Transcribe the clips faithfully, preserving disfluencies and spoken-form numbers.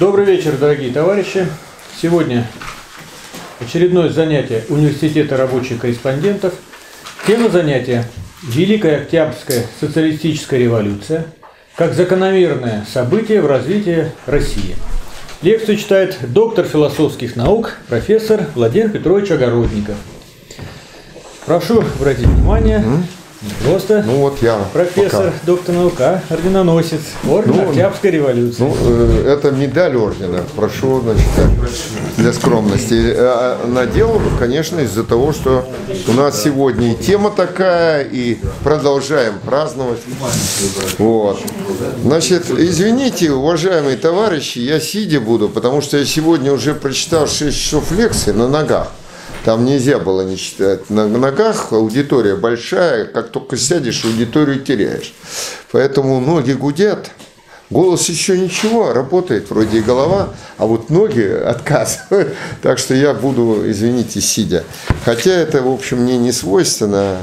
Добрый вечер, дорогие товарищи. Сегодня очередное занятие Университета рабочих корреспондентов. Тема занятия «Великая Октябрьская социалистическая революция как закономерное событие в развитии России». Лекцию читает доктор философских наук, профессор Владимир Петрович Огородников. Прошу обратить внимание, не просто ну, вот я профессор, пока. доктор наук, а орденоносец, орден ну, Октябрьской революции. Ну, это медаль ордена, прошу, значит, для скромности. Надел, конечно, из-за того, что у нас сегодня и тема такая, и продолжаем праздновать. Вот. Значит, извините, уважаемые товарищи, я сидя буду, потому что я сегодня уже прочитал шесть часов лекции на ногах. Там нельзя было не читать на ногах, аудитория большая, как только сядешь, аудиторию теряешь. Поэтому ноги гудят, голос еще ничего, работает вроде и голова, а вот ноги отказывают. Так что я буду, извините, сидя. Хотя это, в общем, мне не свойственно,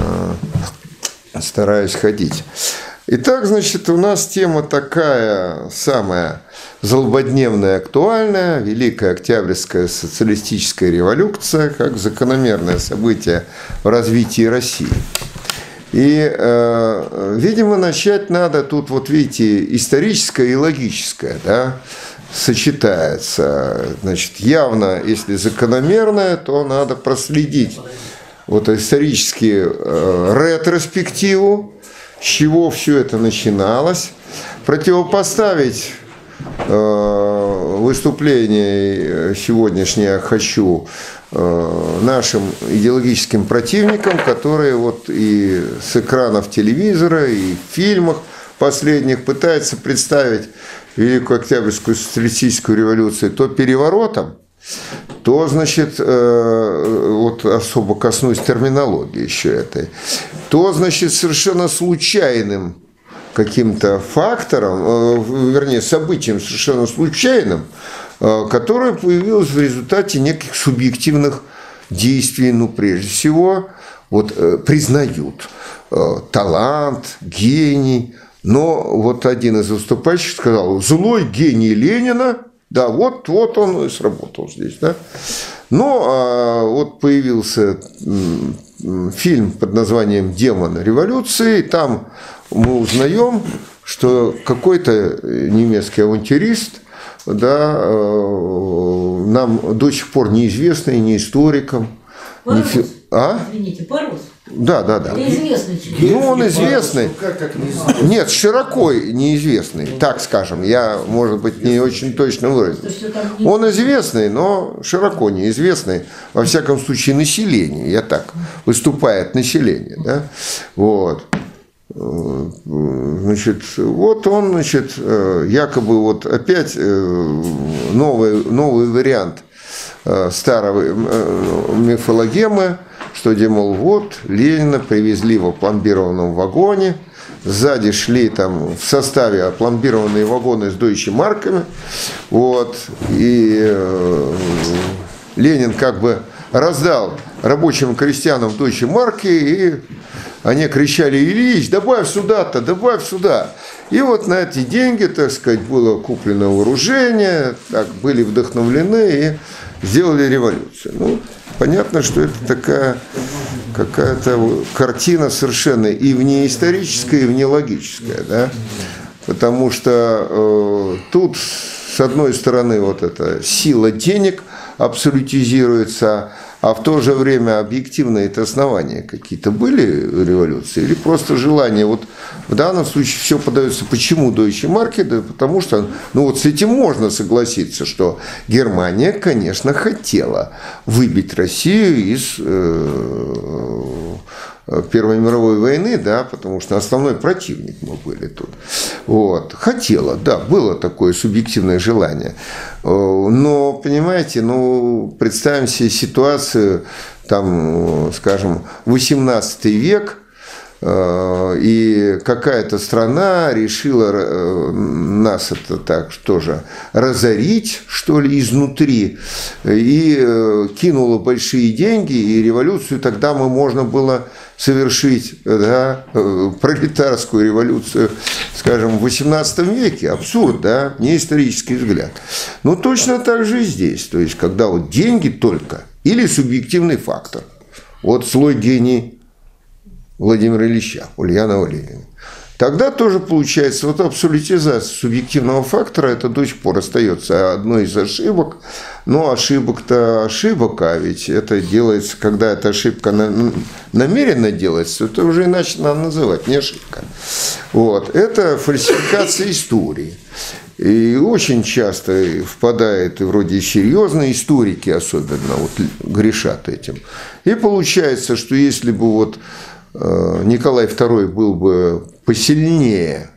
стараюсь ходить. Итак, значит, у нас тема такая самая злободневная, актуальная, Великая Октябрьская социалистическая революция как закономерное событие в развитии России. И, э, видимо, начать надо тут, вот видите, историческое и логическое, да, сочетается. Значит, явно, если закономерное, то надо проследить вот исторически э, ретроспективу, с чего все это начиналось, противопоставить э, выступление сегодняшнее хочу э, нашим идеологическим противникам, которые вот и с экранов телевизора, и в фильмах последних пытаются представить Великую Октябрьскую социалистическую революцию то переворотом, то, значит, э, вот особо коснусь терминологии еще этой, то, значит, совершенно случайным каким-то фактором, э, вернее, событием совершенно случайным, э, которое появилось в результате неких субъективных действий, ну, прежде всего, вот, э, признают э, талант, гений, но вот один из выступающих сказал: злой гений Ленина. Да, вот, вот он и сработал здесь, да. Но а, вот появился фильм под названием «Демон революции». Там мы узнаем, что какой-то немецкий авантюрист, да, нам до сих пор неизвестный, не историком. Не фи... А? Извините, Парус? Да, да, да. Неизвестный человек. Ну, он известный. Нет, широко неизвестный, так скажем. Я, может быть, не очень точно выразил. Он известный, но широко неизвестный, во всяком случае, населению. Я так, выступает население. Да? Вот. Значит, вот он, значит, якобы вот опять новый, новый вариант старого мифологемы, что, дескать, вот Ленина привезли в опломбированном вагоне, сзади шли там в составе опломбированные вагоны с Deutsche марками, вот, и э, Ленин как бы раздал рабочим крестьянам Deutsche марки, и они кричали: Ильич, добавь сюда-то, добавь сюда. И вот на эти деньги, так сказать, было куплено вооружение, так, были вдохновлены и сделали революцию. Ну, понятно, что это такая какая-то картина совершенно и внеисторическая, и внелогическая, да? Потому что э, тут, с одной стороны, вот эта сила денег абсолютизируется, а в то же время объективные это основания какие-то были революции, или просто желание, вот в данном случае все подается, почему Deutsche марки, да потому что, ну вот с этим можно согласиться, что Германия, конечно, хотела выбить Россию из э, Первой мировой войны, да, потому что основной противник мы были тут. Вот. Хотела, да, было такое субъективное желание. Но, понимаете, ну, представим себе ситуацию, там, скажем, восемнадцатый век, И какая-то страна решила нас это так тоже разорить, что ли, изнутри, и кинула большие деньги, и революцию тогда мы можно было совершить, да, пролетарскую революцию, скажем, в восемнадцатом веке. Абсурд, да, не исторический взгляд. Но точно так же и здесь. То есть, когда вот деньги только или субъективный фактор. Вот злой гений Владимира Ильича, Ульянова Ленина. Тогда тоже получается вот абсолютизация субъективного фактора, это до сих пор остается одной из ошибок. Но ошибок-то ошибок, а ведь это делается, когда эта ошибка намеренно делается, это уже иначе надо называть, не ошибка. Вот. Это фальсификация истории. И очень часто впадают и вроде серьезные историки особенно вот, грешат этим. И получается, что если бы вот Николай второй был бы посильнее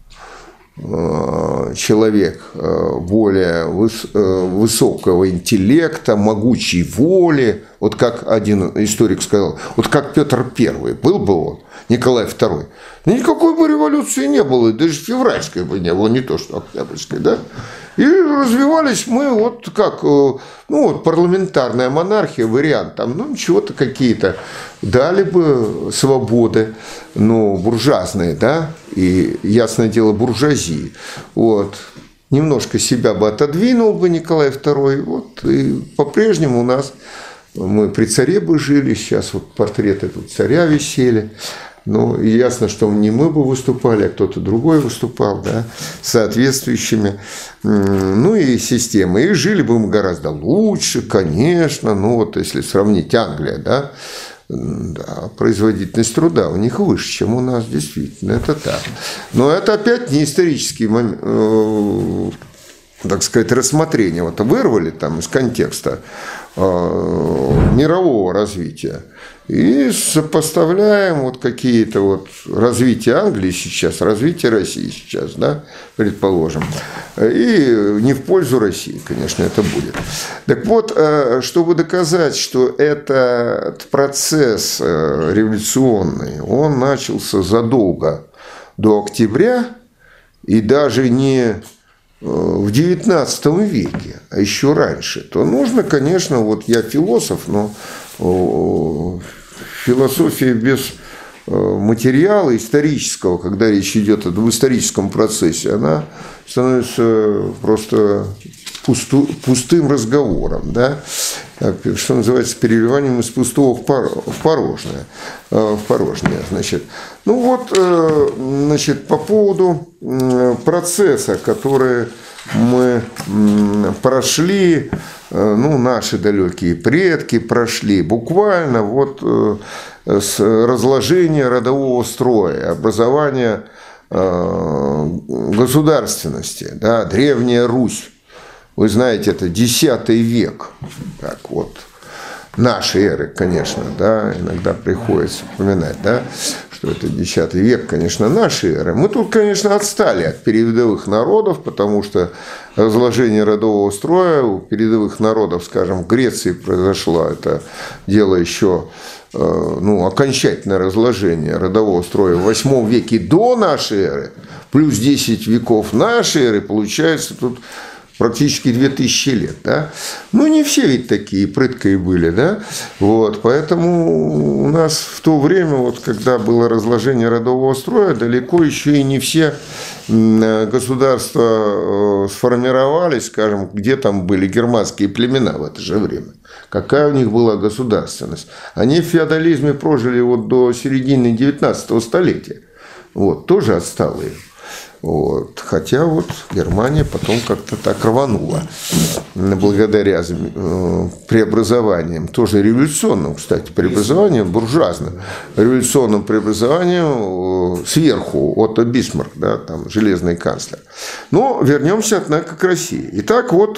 человек, более высокого интеллекта, могучей воли, вот как один историк сказал, вот как Петр Первый, был бы он, Николай второй, никакой бы революции не было, даже февральской бы не было, не то что октябрьской, да? И развивались мы вот как, ну вот парламентарная монархия, вариант, там, ну чего-то какие-то дали бы свободы, ну буржуазные, да, и ясное дело буржуазии, вот. Немножко себя бы отодвинул бы Николай второй, вот, и по-прежнему у нас, мы при царе бы жили, сейчас вот портреты тут царя висели. Ну, ясно, что не мы бы выступали, а кто-то другой выступал, да, соответствующими, ну, и системы. И жили бы мы гораздо лучше, конечно, ну, вот если сравнить Англия, да, да, производительность труда у них выше, чем у нас, действительно, это так. Но это опять не исторический момент, так сказать, рассмотрение. Вот вырвали там из контекста мирового развития. И сопоставляем вот какие-то вот развитие Англии сейчас, развитие России сейчас, да, предположим. И не в пользу России, конечно, это будет. Так вот, чтобы доказать, что этот процесс революционный, он начался задолго до октября и даже не в девятнадцатом веке, а еще раньше, то нужно, конечно, вот я философ, но философия без материала исторического, когда речь идет об историческом процессе, она становится просто пусту, пустым разговором, да? Что называется, переливанием из пустого в порожнее. В порожнее, значит. Ну вот, значит, по поводу процесса, который мы прошли, ну, наши далекие предки прошли буквально вот с разложения родового строя, образования государственности, да, Древняя Русь. Вы знаете, это десятый век, так вот, нашей эры, конечно, да, иногда приходится вспоминать, да, что это десятый век, конечно, нашей эры. Мы тут, конечно, отстали от передовых народов, потому что разложение родового строя у передовых народов, скажем, в Греции произошло это дело еще, ну, окончательное разложение родового строя в восьмом веке до нашей эры, плюс десять веков нашей эры, получается тут практически две тысячи лет, да. Ну, не все ведь такие прыткие были, да. Вот, поэтому у нас в то время, вот, когда было разложение родового строя, далеко еще и не все государства сформировались, скажем, где там были германские племена в это же время. Какая у них была государственность. Они в феодализме прожили вот до середины девятнадцатого столетия. Вот, тоже отсталые. Вот. Хотя вот Германия потом как-то так рванула благодаря преобразованиям, тоже революционным, кстати, преобразованиям, буржуазным, революционным преобразованием сверху, Отто Бисмарк, да, там, железный канцлер. Но вернемся, однако, к России. Итак, вот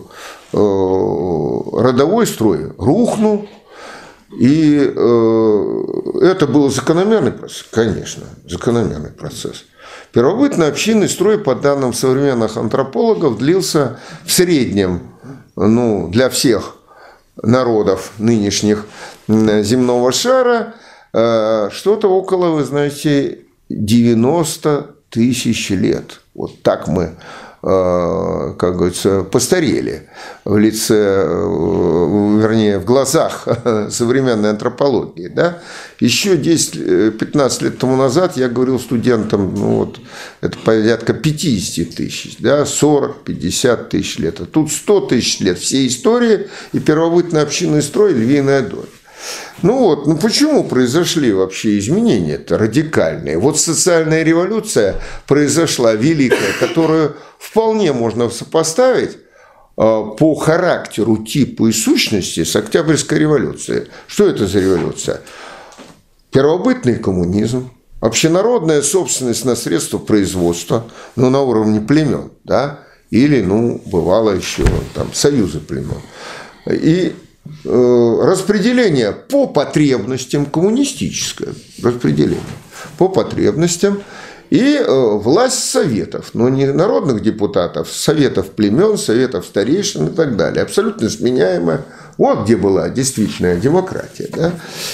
родовой строй рухнул. И это был закономерный процесс, конечно, закономерный процесс. Первобытный общинный строй, по данным современных антропологов, длился в среднем, ну, для всех народов нынешних земного шара что-то около, вы знаете, девяносто тысяч лет. Вот так мы, как говорится, постарели в лице, вернее, в глазах современной антропологии. Да? Еще десять-пятнадцать лет тому назад я говорил студентам, ну вот, это порядка пятьдесят тысяч, да, сорок-пятьдесят тысяч лет. А тут сто тысяч лет всей истории и первобытный общинный строй, львиная доля. Ну вот, ну почему произошли вообще изменения-то радикальные? Вот социальная революция произошла великая, которую вполне можно сопоставить по характеру, типу и сущности с Октябрьской революцией. Что это за революция? Первобытный коммунизм, общенародная собственность на средства производства, ну, на уровне племен, да, или, ну, бывало еще там союзы племен. И распределение по потребностям, коммунистическое распределение по потребностям и власть советов, но не народных депутатов, советов племен, советов старейшин и так далее, абсолютно сменяемая. Вот где была действительная демократия. Да?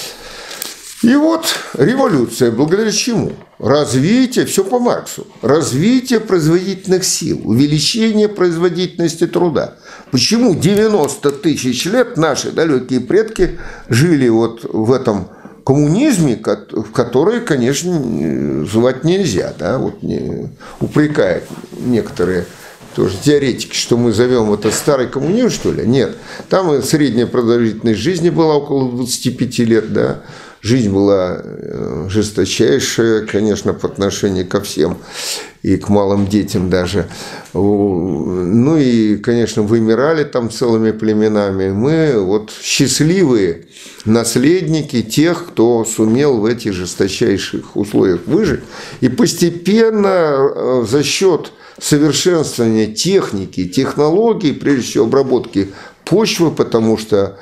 И вот революция, благодаря чему? Развитие, все по Марксу, развитие производительных сил, увеличение производительности труда. Почему девяносто тысяч лет наши далекие предки жили вот в этом коммунизме, в который, конечно, звать нельзя, да, вот не, упрекают некоторые тоже теоретики, что мы зовем это старый коммунизм, что ли? Нет, там средняя продолжительность жизни была около двадцати пяти лет, да. Жизнь была жесточайшая, конечно, по отношению ко всем, и к малым детям даже. Ну и, конечно, вымирали там целыми племенами. Мы вот счастливые наследники тех, кто сумел в этих жесточайших условиях выжить. И постепенно за счет совершенствования техники, технологий, прежде всего обработки почвы, потому что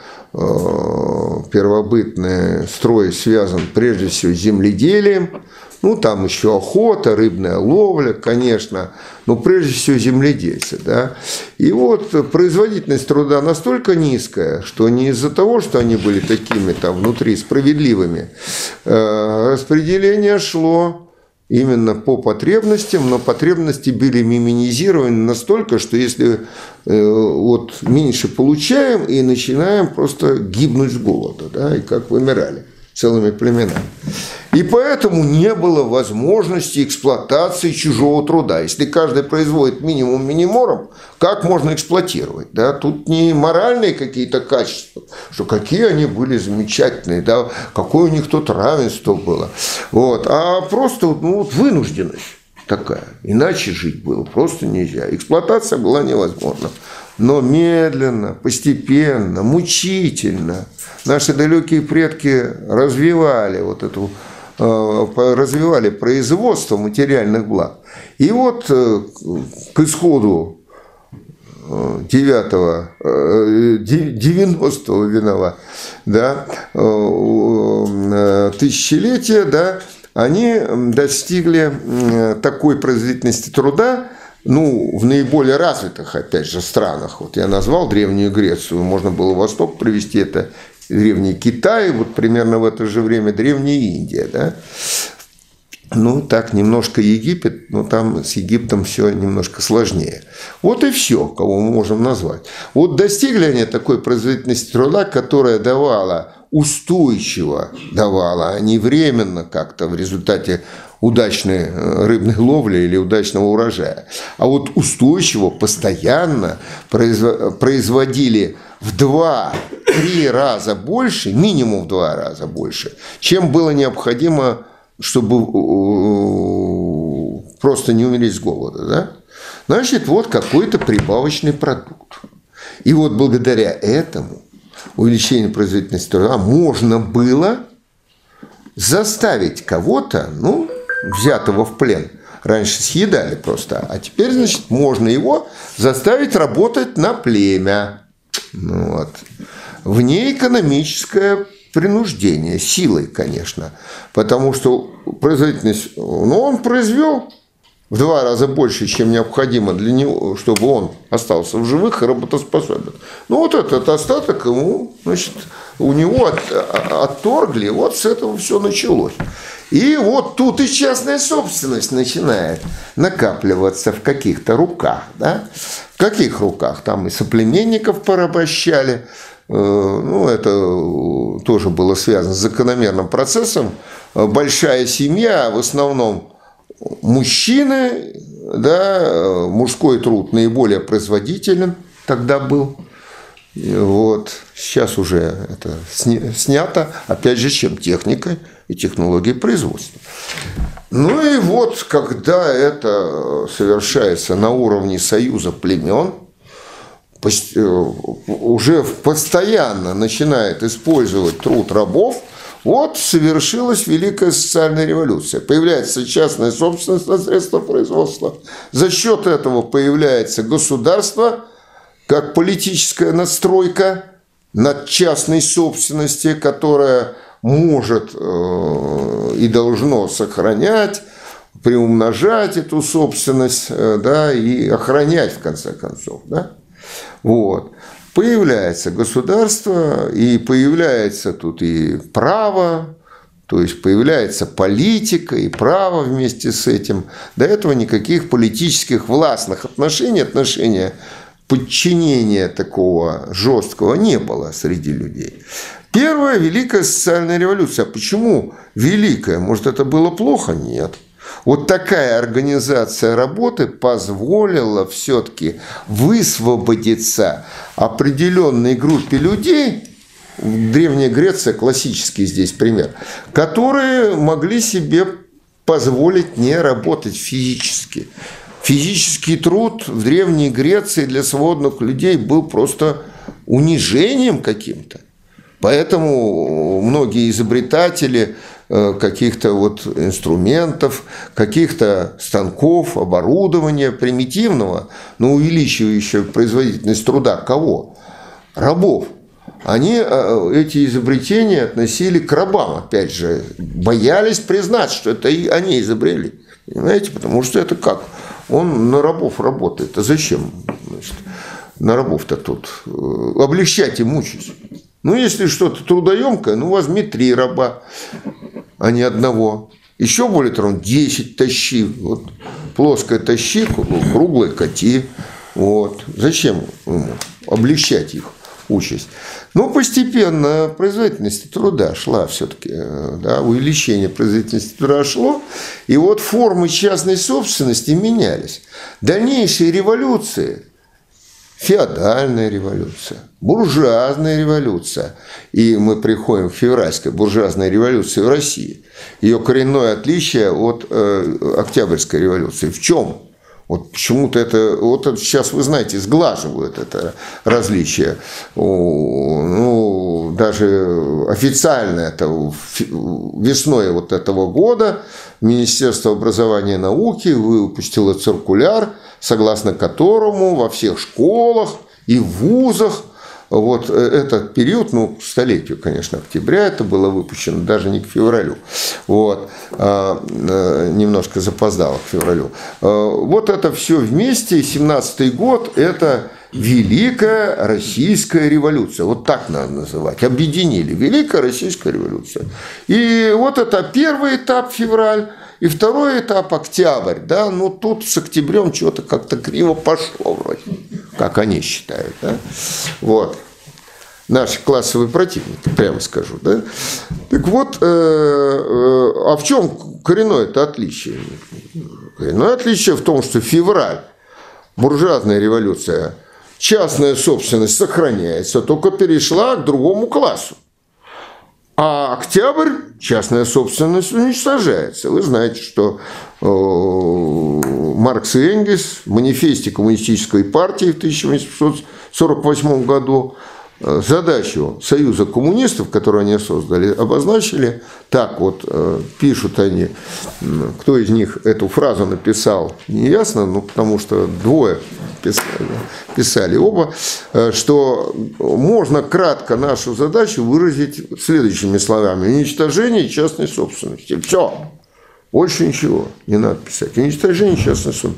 первобытный строй связан прежде всего с земледелием, ну там еще охота, рыбная ловля, конечно, но прежде всего земледельцы. Да? И вот производительность труда настолько низкая, что не из-за того, что они были такими там внутри справедливыми, распределение шло именно по потребностям, но потребности были минимизированы настолько, что если э, вот меньше получаем и начинаем просто гибнуть с голода, да, и как вымирали целыми племенами. И поэтому не было возможности эксплуатации чужого труда. Если каждый производит минимум минимором, как можно эксплуатировать? Да? Тут не моральные какие-то качества, что какие они были замечательные, да? Какое у них тут равенство было, вот. А просто ну, вот вынужденность такая. Иначе жить было просто нельзя. Эксплуатация была невозможна. Но медленно, постепенно, мучительно наши далекие предки развивали вот эту развивали производство материальных благ. И вот к исходу девятого, девяностого виноват, да, тысячелетия, да, они достигли такой производительности труда, ну, в наиболее развитых, опять же, странах. Вот я назвал Древнюю Грецию, можно было Восток привести, это Древний Китай, вот примерно в это же время Древняя Индия, да. Ну, так, немножко Египет, но там с Египтом все немножко сложнее. Вот и все, кого мы можем назвать. Вот достигли они такой производительности труда, которая давала, устойчиво давала, а не временно как-то в результате удачной рыбной ловли или удачного урожая. А вот устойчиво, постоянно производили в два-три раза больше, минимум в два раза больше, чем было необходимо, чтобы просто не умереть с голода. Да? Значит, вот какой-то прибавочный продукт. И вот благодаря этому увеличению производительности труда можно было заставить кого-то, ну, взятого в плен, раньше съедали просто, а теперь, значит, можно его заставить работать на племя. Ну, вот. Внеэкономическое принуждение, силой, конечно, потому что производительность, ну, он произвел в два раза больше, чем необходимо для него, чтобы он остался в живых и работоспособен. Ну, вот этот остаток ему, значит, у него от, отторгли, вот с этого все началось. И вот тут и частная собственность начинает накапливаться в каких-то руках. Да? В каких руках? Там и соплеменников порабощали. Ну, это тоже было связано с закономерным процессом. Большая семья, в основном мужчины, да, мужской труд наиболее производителен тогда был. Вот. Сейчас уже это снято, опять же, чем техникой и технологией производства. Ну и вот, когда это совершается на уровне союза племен, уже постоянно начинает использовать труд рабов, вот совершилась Великая социальная революция. Появляется частная собственность на средства производства. За счет этого появляется государство, как политическая надстройка над частной собственностью, которая может и должно сохранять, приумножать эту собственность, да, и охранять, в конце концов. Да? Вот. Появляется государство, и появляется тут и право, то есть появляется политика и право вместе с этим. До этого никаких политических властных отношений, отношения подчинения такого жесткого не было среди людей. Первая Великая социальная революция. Почему великая? Может, это было плохо? Нет. Вот такая организация работы позволила все-таки высвободиться определенной группе людей, Древняя Греция, классический здесь пример, которые могли себе позволить не работать физически. Физический труд в Древней Греции для свободных людей был просто унижением каким-то. Поэтому многие изобретатели каких-то вот инструментов, каких-то станков, оборудования примитивного, но увеличивающего производительность труда кого? Рабов. Они эти изобретения относили к рабам, опять же, боялись признать, что это и они изобрели. Понимаете, потому что это как? Он на рабов работает. А зачем? Значит, на рабов-то тут облегчать и мучить. Ну, если что-то трудоемкое, ну, возьми три раба, а не одного. Еще более того, десять тащи. Вот. Плоское тащи, круглое кати. Вот. Зачем ему облегчать их участь? Ну, постепенно производительность труда шла все-таки. Да, увеличение производительности труда шло. И вот формы частной собственности менялись. Дальнейшие революции, феодальная революция, буржуазная революция. И мы приходим к февральской буржуазной революции в России. Ее коренное отличие от э, Октябрьской революции. В чем? Вот почему-то это, вот это сейчас, вы знаете, сглаживают это различие. Ну, даже официально это весной вот этого года Министерство образования и науки выпустило циркуляр, согласно которому во всех школах и вузах вот этот период, ну, к столетию, конечно, октября это было выпущено, даже не к февралю, вот, а, немножко запоздало к февралю. Вот это все вместе, семнадцатый год, это Великая Российская революция, вот так надо называть, объединили, Великая Российская революция. И вот это первый этап, февраль, и второй этап, октябрь, да, ну тут с октябрем что-то как-то криво пошло вроде, как они считают, да, вот, наши классовые противники, прямо скажу, да. Так вот, э, э, а в чем коренное-то отличие? Коренное отличие в том, что февраль, буржуазная революция, частная собственность сохраняется, только перешла к другому классу. А октябрь, частная собственность уничтожается. Вы знаете, что э, Маркс и Энгельс в манифесте Коммунистической партии в тысяча восемьсот сорок восьмом году э, задачу Союза коммунистов, которую они создали, обозначили так вот, э, пишут они, кто из них эту фразу написал, не ясно, ну, потому что двое писали, писали оба, что можно кратко нашу задачу выразить следующими словами: уничтожение частной собственности. Все. Больше ничего не надо писать. Уничтожение частной собственности.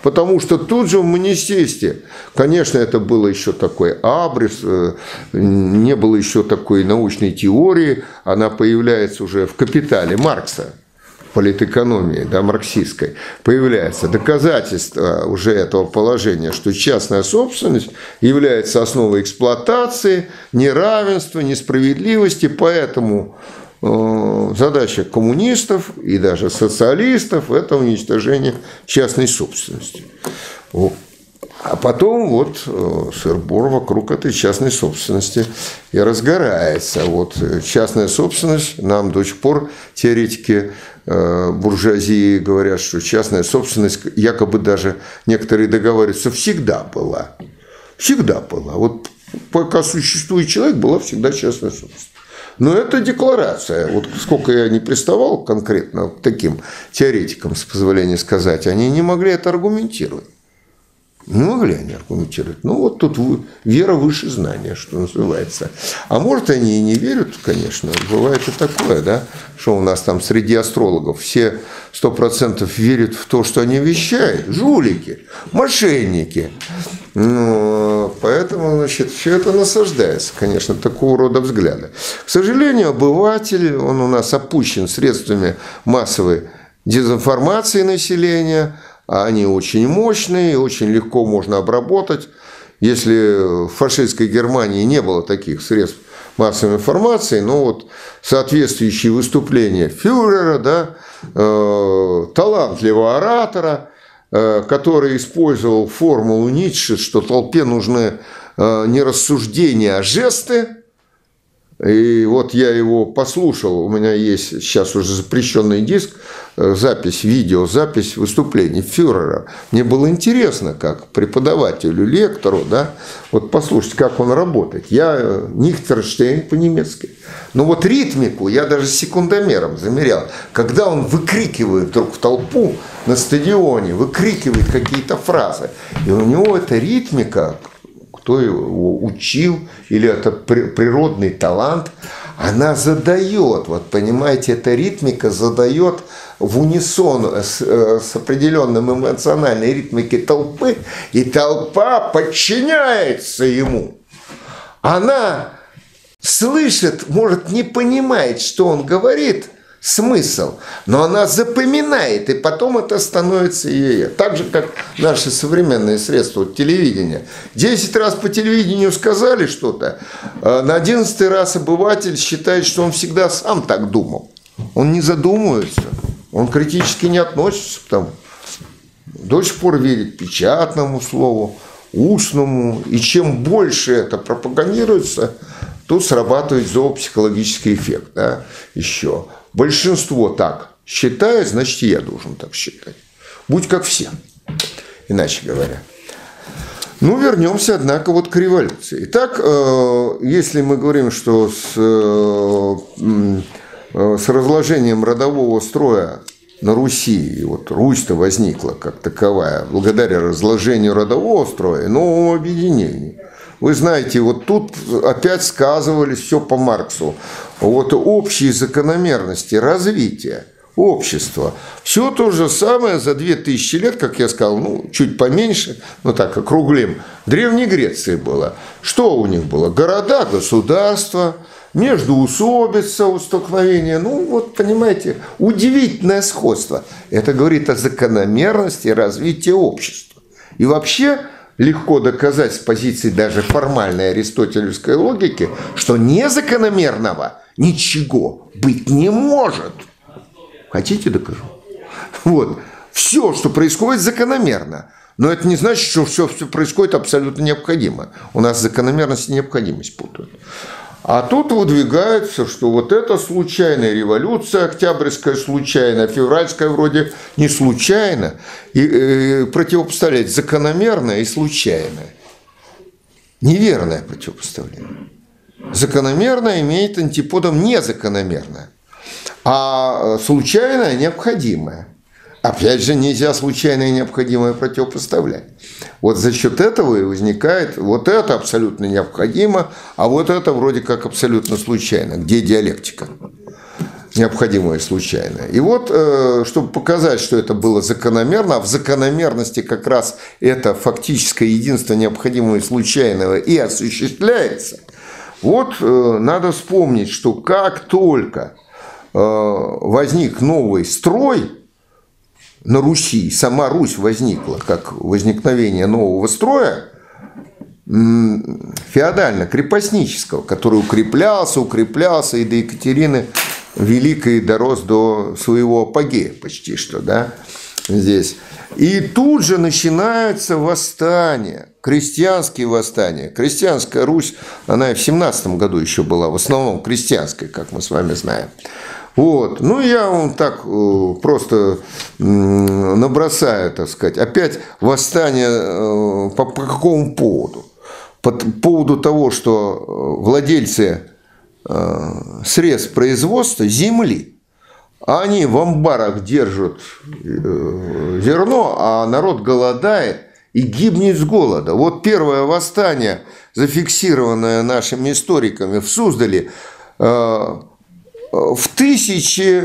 Потому что тут же в манифесте, конечно, это было еще такой абрис, не было еще такой научной теории, она появляется уже в «Капитале» Маркса, политэкономии, да, марксистской, появляется доказательство уже этого положения, что частная собственность является основой эксплуатации, неравенства, несправедливости, поэтому задача коммунистов и даже социалистов – это уничтожение частной собственности. А потом вот сыр-бор вокруг этой частной собственности и разгорается. Вот частная собственность, нам до сих пор теоретики буржуазии говорят, что частная собственность якобы даже некоторые договариваются, всегда была. Всегда была. Вот пока существует человек, была всегда частная собственность. Но это декларация. Вот сколько я не приставал конкретно к таким теоретикам, с позволения сказать, они не могли это аргументировать. Не могли они аргументировать. Ну, вот тут вера выше знания, что называется. А может, они и не верят, конечно. Бывает и такое, да, что у нас там среди астрологов все сто процентов верят в то, что они вещают. Жулики, мошенники. Ну, поэтому, значит, все это насаждается, конечно, такого рода взгляда. К сожалению, обыватель, он у нас опущен средствами массовой дезинформации населения. Они очень мощные, очень легко можно обработать. Если в фашистской Германии не было таких средств массовой информации, но вот соответствующие выступления фюрера, да, э, талантливого оратора, э, который использовал формулу Ницше, что толпе нужны э, не рассуждения, а жесты. И вот я его послушал, у меня есть сейчас уже запрещенный диск, запись, видеозапись выступлений фюрера. Мне было интересно, как преподавателю, лектору, да, вот послушать, как он работает. Я Нихтерштейн по-немецки. Но вот ритмику я даже секундомером замерял. Когда он выкрикивает вдруг в толпу на стадионе, выкрикивает какие-то фразы, и у него эта ритмика, кто его учил, или это природный талант, она задает, вот понимаете, эта ритмика задает в унисон с, с определенным эмоциональной ритмикой толпы, и толпа подчиняется ему. Она слышит, может, не понимает, что он говорит, смысл, но она запоминает, и потом это становится ее. Так же, как наши современные средства телевидения. Десять раз по телевидению сказали что-то, на одиннадцатый раз обыватель считает, что он всегда сам так думал. Он не задумывается, он критически не относится к тому. До сих пор верит печатному слову, устному, и чем больше это пропагандируется, тут срабатывает зоопсихологический эффект, да, еще. Большинство так считает, значит, и я должен так считать. Будь как все, иначе говоря. Ну, вернемся, однако, вот к революции. Итак, если мы говорим, что с, с разложением родового строя на Руси, и вот Русь-то возникла как таковая, благодаря разложению родового строя, новому объединению. Вы знаете, вот тут опять сказывались все по Марксу. Вот общие закономерности развития общества. Все то же самое за две тысячи лет, как я сказал, ну, чуть поменьше, но так, округлим, в Древней Греции было. Что у них было? Города, государства, междоусобица, столкновения. Ну, вот, понимаете, удивительное сходство. Это говорит о закономерности развития общества. И вообще легко доказать с позиции даже формальной аристотелевской логики, что незакономерного ничего быть не может. Хотите, докажу? Вот. Все, что происходит, закономерно. Но это не значит, что все, все происходит абсолютно необходимо. У нас закономерность и необходимость путают. А тут выдвигается, что вот это случайная революция, октябрьская случайная, февральская вроде не случайно, и э, противопоставлять закономерное и случайное. Неверное противопоставление. Закономерное имеет антиподом незакономерное, а случайное необходимое. Опять же, нельзя случайное и необходимое противопоставлять. Вот за счет этого и возникает вот это абсолютно необходимо, а вот это вроде как абсолютно случайно. Где диалектика? необходимое и случайное. И вот, чтобы показать, что это было закономерно, а в закономерности как раз это фактическое единство необходимого и случайного и осуществляется, вот надо вспомнить, что как только возник новый строй на Руси, сама Русь возникла как возникновение нового строя, феодально-крепостнического, который укреплялся, укреплялся и до Екатерины Великой дорос до своего апогея почти что, да, здесь. И тут же начинаются восстания, крестьянские восстания. Крестьянская Русь, она и в семнадцатом году еще была, в основном крестьянской, как мы с вами знаем. Вот. Ну, я вам так просто набросаю, так сказать. Опять восстание по, по какому поводу? По поводу того, что владельцы средств производства земли, они в амбарах держат зерно, а народ голодает и гибнет с голода. Вот первое восстание, зафиксированное нашими историками в Суздале, в, тысяче,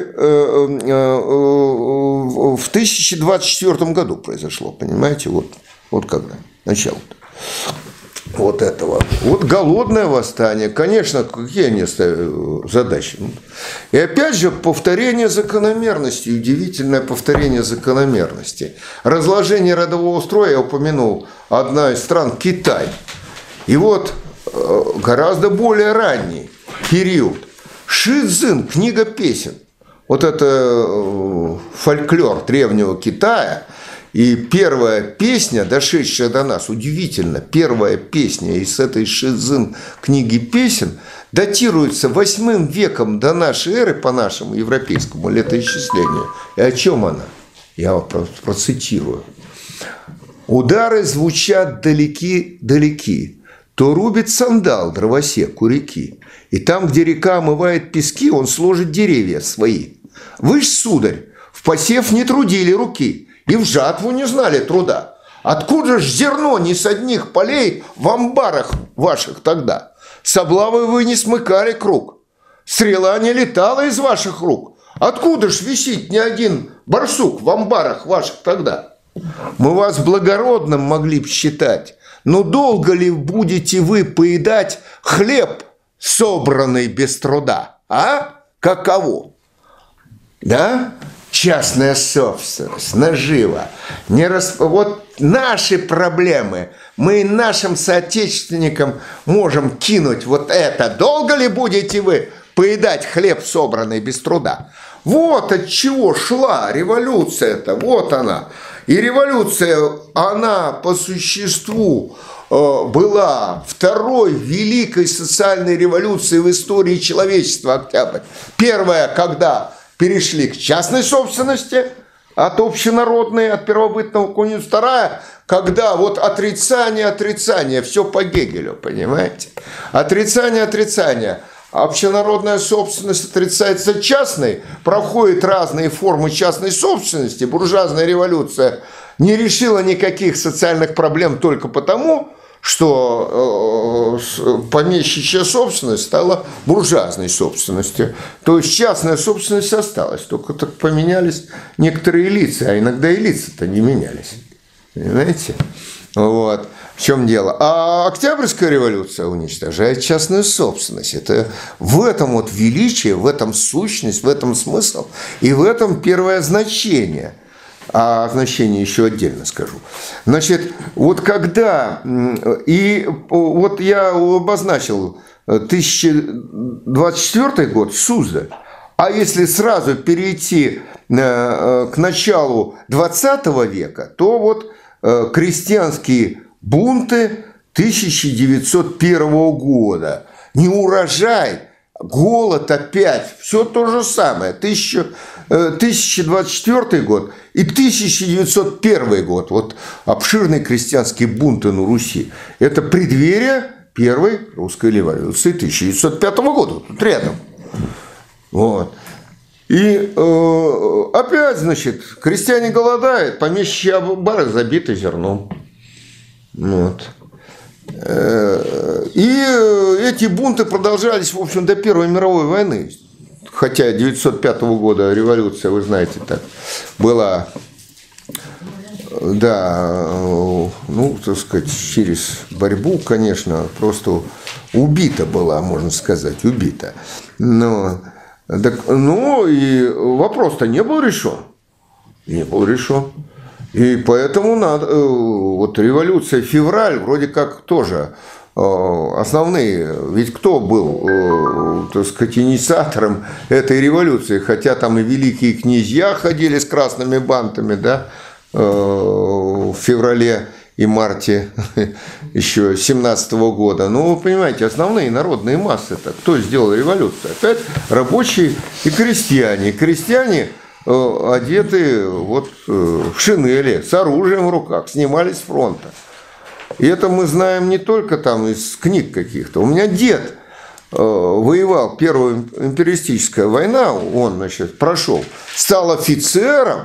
в тысяча двадцать четвёртом году произошло, понимаете, вот, вот когда, начало-то. Вот этого. Вот голодное восстание. Конечно, какие они ставят задачи. И опять же, повторение закономерности. Удивительное повторение закономерности. Разложение родового строя, я упомянул, одна из стран – Китай. И вот гораздо более ранний период. Ши Цзин, книга песен. Вот это фольклор древнего Китая. И первая песня, дошедшая до нас, удивительно, первая песня из этой Ши Цзин книги песен датируется восьмым веком до нашей эры по нашему европейскому летоисчислению. И о чем она? Я вам процитирую. «Удары звучат далеки-далеки, то рубит сандал дровосек у реки, и там, где река омывает пески, он сложит деревья свои. Вы ж, сударь, в посев не трудили руки, и в жатву не знали труда. Откуда ж зерно не с одних полей в амбарах ваших тогда? С облавой вы не смыкали круг, стрела не летала из ваших рук. Откуда ж висит ни один барсук в амбарах ваших тогда? Мы вас благородным могли б считать, но долго ли будете вы поедать хлеб, собранный без труда? А? Каково? Да? Частная собственность, нажива. Не расп... Вот наши проблемы мы нашим соотечественникам можем кинуть вот это. Долго ли будете вы поедать хлеб, собранный без труда? Вот от чего шла революция-то, вот она. И революция, она по существу была второй великой социальной революцией в истории человечества, Октябрь. Первая, когда перешли к частной собственности, от общенародной, от первобытного к унию. Вторая, когда вот отрицание, отрицание, все по Гегелю, понимаете? Отрицание, отрицание. Общенародная собственность отрицается частной, проходят разные формы частной собственности. Буржуазная революция не решила никаких социальных проблем только потому, что помещичья собственность стала буржуазной собственностью. То есть частная собственность осталась, только так поменялись некоторые лица, а иногда и лица-то не менялись. Понимаете? Вот. В чем дело? А Октябрьская революция уничтожает частную собственность. Это в этом вот величие, в этом сущность, в этом смысл и в этом первое значение. А значение еще отдельно скажу. Значит, вот когда, и вот я обозначил тысяча двадцать четвёртый год, Суздаль, а если сразу перейти к началу двадцатого века, то вот крестьянские бунты тысяча девятьсот первого года, неурожай, голод опять, все то же самое, тысяча двадцать четвёртый год и тысяча девятьсот первый год, вот обширные крестьянские бунты на Руси, это преддверие первой русской революции тысяча девятьсот пятого года, тут рядом. Вот. И э, опять, значит, крестьяне голодают, помещичьи амбары забиты зерном. Вот. И эти бунты продолжались, в общем, до Первой мировой войны. хотя девятьсот пятого года революция, вы знаете, так была, да, ну, так сказать, через борьбу, конечно, просто убита была, можно сказать, убита. Но, так, ну, и вопрос-то не был решен. Не был решен. И поэтому надо, вот революция, февраль, вроде как тоже основные, ведь кто был, так сказать, инициатором этой революции, хотя там и великие князья ходили с красными бантами, да, в феврале и марте еще семнадцатого года. Но вы понимаете, основные народные массы-то, кто сделал революцию? Опять рабочие и крестьяне. Крестьяне одеты вот в шинели, с оружием в руках, снимались с фронта. И это мы знаем не только там из книг каких-то. У меня дед э, воевал, Первая империалистическая война, он, значит, прошел, стал офицером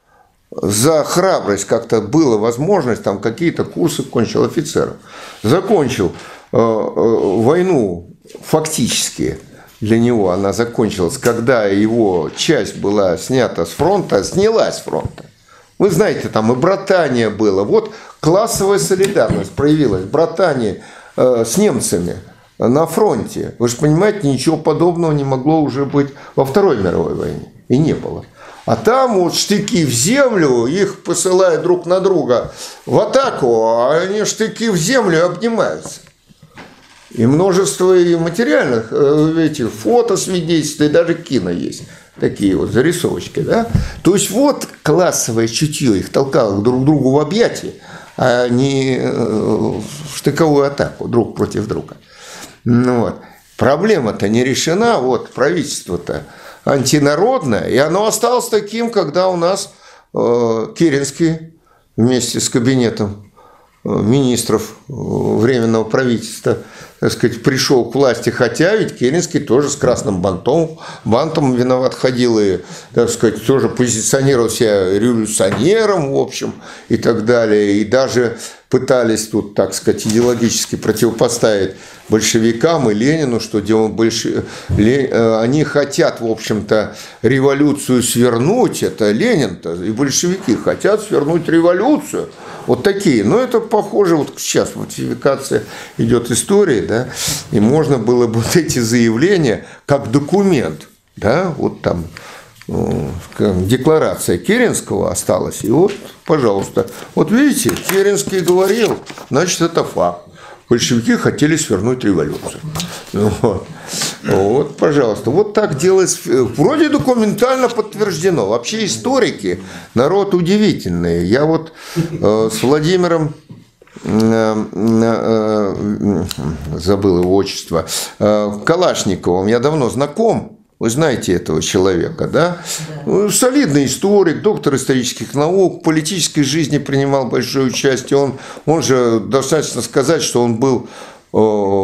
за храбрость, как-то была возможность, там какие-то курсы кончил офицером. Закончил э, э, войну фактически, для него она закончилась, когда его часть была снята с фронта, снялась с фронта. Вы знаете, там и братание было. Вот классовая солидарность проявилась. Братание э, с немцами на фронте. Вы же понимаете, ничего подобного не могло уже быть во Второй мировой войне. И не было. А там вот штыки в землю, их посылают друг на друга в атаку, а они штыки в землю и обнимаются. И множество и материальных этих фото свидетельств, и даже кино есть. Такие вот зарисовочки, да? То есть вот классовое чутье их толкало друг к другу в объятия, а не в штыковую атаку друг против друга. Ну, вот. Проблема-то не решена, вот правительство-то антинародное, и оно осталось таким, когда у нас э, Керенский вместе с кабинетом министров Временного правительства, так сказать, пришел к власти, хотя ведь Керенский тоже с красным бантом, бантом виноват ходил и, так сказать, тоже позиционировал себя революционером, в общем, и так далее. И даже пытались тут, так сказать, идеологически противопоставить большевикам и Ленину, что дело больше... они хотят, в общем-то, революцию свернуть, это Ленин-то, и большевики хотят свернуть революцию. Вот такие. Но это похоже, вот сейчас фальсификация идет истории, да, и можно было бы вот эти заявления как документ, да, вот там декларация Керенского осталась, и вот, пожалуйста, вот видите, Керенский говорил, значит, это факт. Большевики хотели свернуть революцию. Вот. Вот, пожалуйста. Вот так делается. Вроде документально подтверждено. Вообще историки, народ удивительный. Я вот э, с Владимиром, э, э, забыл его отчество, э, Калашниковым, я давно знаком. Вы знаете этого человека, да? Да. Солидный историк, доктор исторических наук, в политической жизни принимал большое участие. Он, он же, достаточно сказать, что он был э,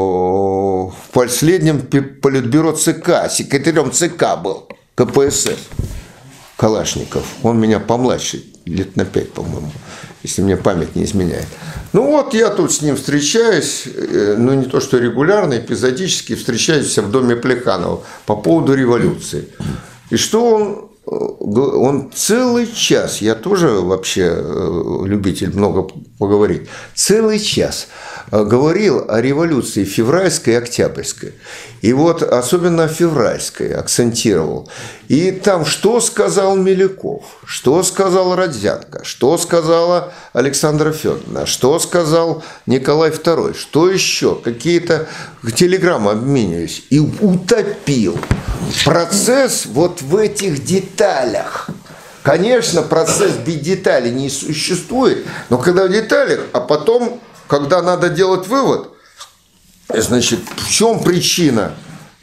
в последнем политбюро ЦК, секретарем ЦК был, ка пэ эс эс, Калашников. Он меня помладше, лет на пять, по-моему, если мне память не изменяет. Ну вот я тут с ним встречаюсь, ну не то что регулярно, эпизодически встречаюсь в доме Плеханова по поводу революции. И что он, он целый час, я тоже вообще любитель много поговорить, целый час говорил о революции февральской и октябрьской. И вот особенно февральской акцентировал. И там что сказал Милюков, что сказал Родзянко, что сказала Александра Федоровна, что сказал Николай второй, что еще, какие-то телеграммы обменивались. И утопил процесс вот в этих деталях. Конечно, процесс без деталей не существует, но когда в деталях, а потом, когда надо делать вывод, значит, в чем причина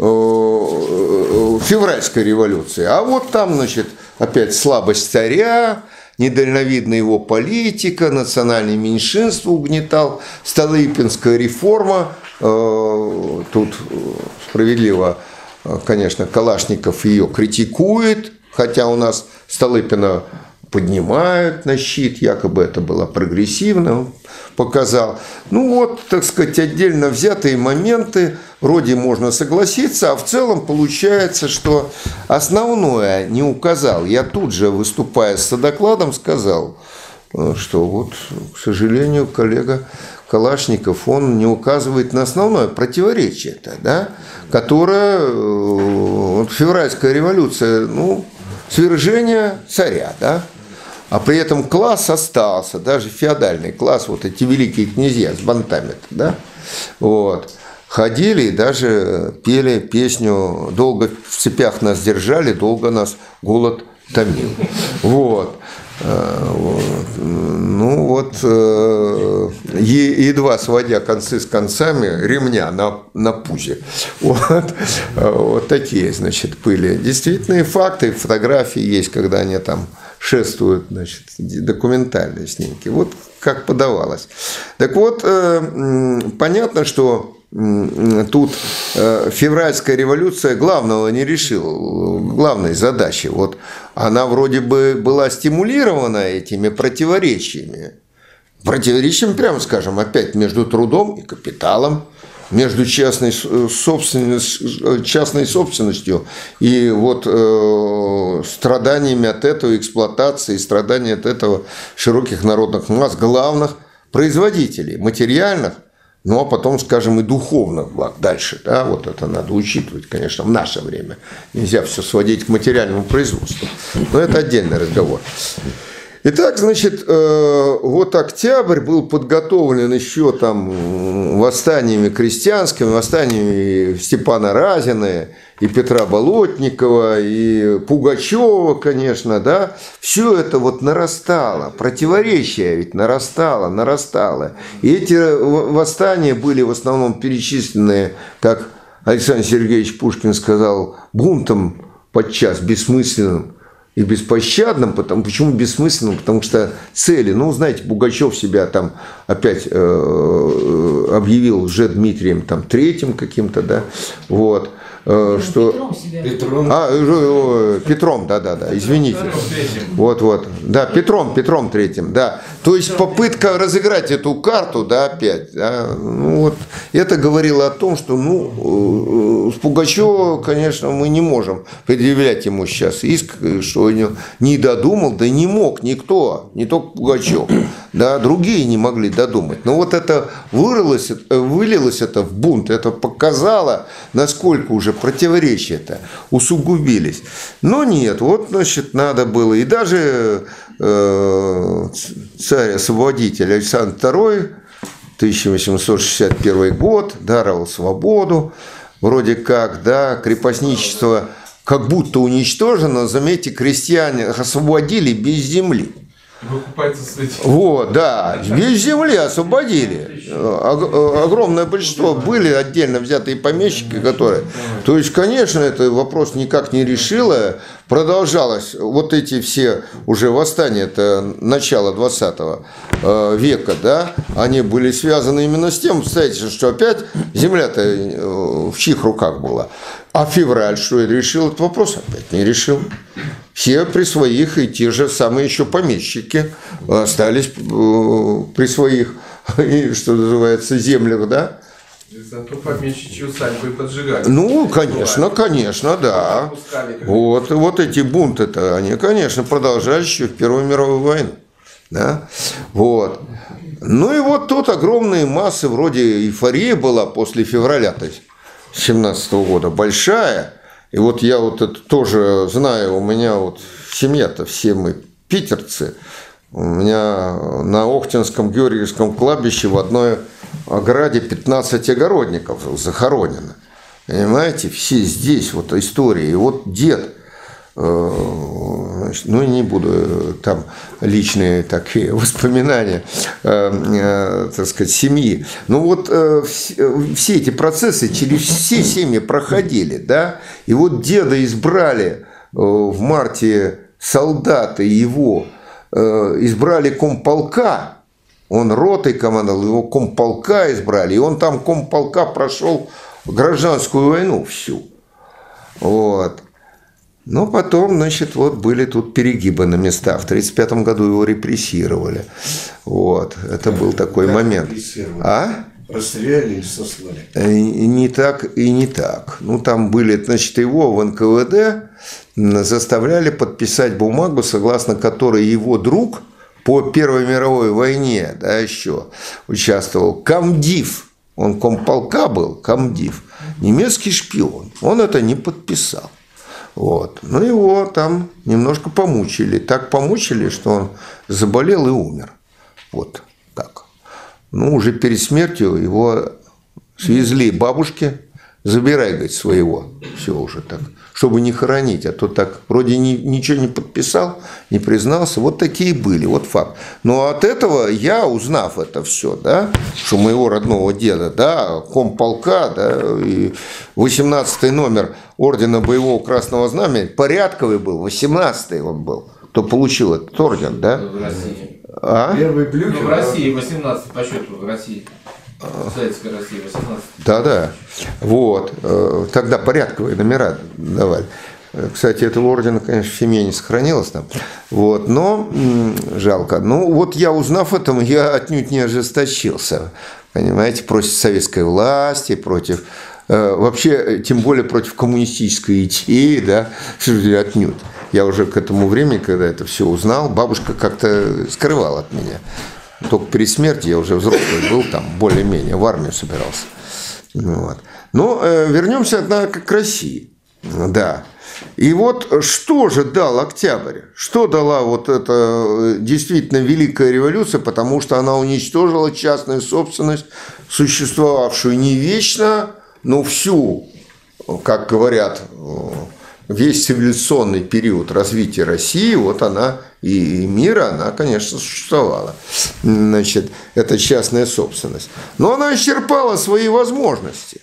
февральской революции? А вот там, значит, опять слабость царя, недальновидная его политика, национальное меньшинство угнетал, Столыпинская реформа, тут справедливо, конечно, Калашников ее критикует, хотя у нас Столыпина поднимают на щит, якобы это было прогрессивно, он показал. Ну вот, так сказать, отдельно взятые моменты, вроде можно согласиться, а в целом получается, что основное не указал. Я тут же, выступая с докладом, сказал, что вот, к сожалению, коллега Калашников, он не указывает на основное противоречие-то, да, которое, вот, февральская революция, ну, свержение царя, да, а при этом класс остался, даже феодальный класс, вот эти великие князья с бантами, да, вот, ходили и даже пели песню «Долго в цепях нас держали, долго нас голод томил». Вот. Ну вот, едва сводя концы с концами, ремня на, на пузе. Вот, вот такие, значит, были действительные факты, фотографии есть, когда они там шествуют, значит, документальные снимки. Вот как подавалось. Так вот, понятно, что тут февральская революция главного не решила, главной задачи. Вот она вроде бы была стимулирована этими противоречиями. Противоречиями, прямо скажем, опять между трудом и капиталом, между частной собственностью, частной собственностью и вот э, страданиями от этого, эксплуатации, страданиями от этого широких народных масс, главных производителей материальных, ну, а потом, скажем, и духовных благ дальше. Да, вот это надо учитывать, конечно, в наше время. Нельзя все сводить к материальному производству. Но это отдельный разговор. Итак, значит, вот октябрь был подготовлен еще там восстаниями крестьянскими, восстаниями Степана Разина, и Петра Болотникова, и Пугачева, конечно, да. Все это вот нарастало, противоречие ведь нарастало, нарастало. И эти восстания были в основном перечислены, как Александр Сергеевич Пушкин сказал, бунтом подчас бессмысленным и беспощадным. Потому, почему бессмысленным? Потому что цели, ну, знаете, Пугачев себя там опять э, объявил лже-Дмитрием там, третьим каким-то, да, вот. Что... Петром. А, Петром, да-да-да, извините. Вот-вот. Да, Петром, Петром третьим, да. То есть попытка разыграть эту карту, да, опять. Да, ну, вот, это говорило о том, что, ну, с Пугачева, конечно, мы не можем предъявлять ему сейчас иск, что он не додумал, да не мог никто, не только Пугачев, да, другие не могли додумать. Но вот это вылилось, вылилось это в бунт, это показало, насколько уже противоречия-то усугубились. Но нет, вот, значит, надо было. И даже э, царь-освободитель Александр второй, тысяча восемьсот шестьдесят первый год, даровал свободу, вроде как, да, крепостничество как будто уничтожено, заметьте, крестьяне освободили без земли. Вот, да, без земли освободили. Огромное большинство были отдельно взятые помещики, которые... То есть, конечно, это вопрос никак не решило. Продолжалось вот эти все уже восстания, это начало двадцатого века, да, они были связаны именно с тем обстоятельством, что опять земля-то в чьих руках была. А февраль что решил этот вопрос? Опять не решил. Все при своих, и те же самые еще помещики остались при своих, что называется, землях, да? Зато помещичьи усадьбы поджигали. Ну, конечно, конечно, да. Вот, вот эти бунты-то, они, конечно, продолжались еще в Первую мировую войну. Да? Вот. Ну и вот тут огромные массы, вроде эйфория была после февраля, то есть семнадцатого года, большая. И вот я вот это тоже знаю, у меня вот семья-то все мы питерцы. У меня на Охтинском Георгиевском кладбище в одной ограде пятнадцать огородников захоронено. Понимаете, все здесь вот истории. И вот дед, значит, ну не буду там личные такие воспоминания, так сказать, семьи. Ну вот все эти процессы через все семьи проходили, да. И вот деда избрали в марте солдаты его, избрали комполка, он ротой командовал, его комполка избрали, и он там комполка прошел гражданскую войну всю. Вот. Но потом, значит, вот были тут перегибы на местах. В тридцать пятом году его репрессировали. Вот. Это был такой как момент. А? Расстреляли или сослали? Не так и не так. Ну, там были, значит, его в эн ка вэ дэ заставляли подписать бумагу, согласно которой его друг по Первой мировой войне, да, еще участвовал, комдив, он комполка был, комдив, немецкий шпион, он это не подписал. Вот. Ну, его там немножко помучили. Так помучили, что он заболел и умер. Вот так. Ну, уже перед смертью его свезли бабушке. Забирай, говорит, своего. Все уже так. Чтобы не хоронить. А то так вроде ни, ничего не подписал, не признался. Вот такие были. Вот факт. Но от этого я, узнав это все, да, что моего родного деда, да, комполка, да, и восемнадцатый номер ордена Боевого Красного Знамени, порядковый был, восемнадцатый он был, кто получил этот орден, да? В России. А? Первый Блюхер. Ну, в России восемнадцатый по счету в России. В Советской России восемнадцатый. Да-да. Вот. Тогда порядковые номера давали. Кстати, этого ордена, конечно, в семье не сохранилось там. Вот. Но жалко. Ну, вот я, узнав это, я отнюдь не ожесточился. Понимаете, против советской власти, против... Вообще, тем более против коммунистической идеи, да, отнюдь. Я уже к этому времени, когда это все узнал, бабушка как-то скрывала от меня. Только перед смертью, я уже взрослый был, там более-менее, в армию собирался. Вот. Но э, вернемся, однако, к России. Да. И вот что же дал Октябрь? Что дала вот эта действительно великая революция? Потому что она уничтожила частную собственность, существовавшую не вечно, но всю, как говорят, весь цивилизационный период развития России, вот она и мира, она, конечно, существовала. Значит, это частная собственность. Но она исчерпала свои возможности.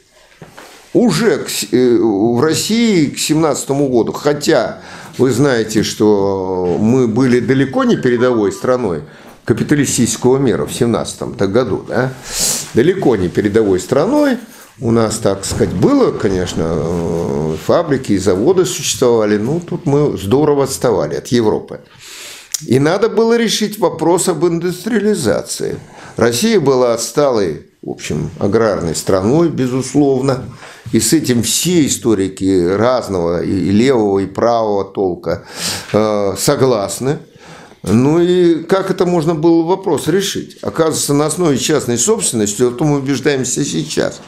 Уже к, в России к семнадцатому году, хотя вы знаете, что мы были далеко не передовой страной капиталистического мира в семнадцатом году, да? Далеко не передовой страной. У нас, так сказать, было, конечно, фабрики и заводы существовали, но тут мы здорово отставали от Европы. И надо было решить вопрос об индустриализации. Россия была отсталой, в общем, аграрной страной, безусловно. И с этим все историки разного, и левого, и правого толка э, согласны. Ну и как это можно было вопрос решить? Оказывается, на основе частной собственности, вот мы убеждаемся сейчас,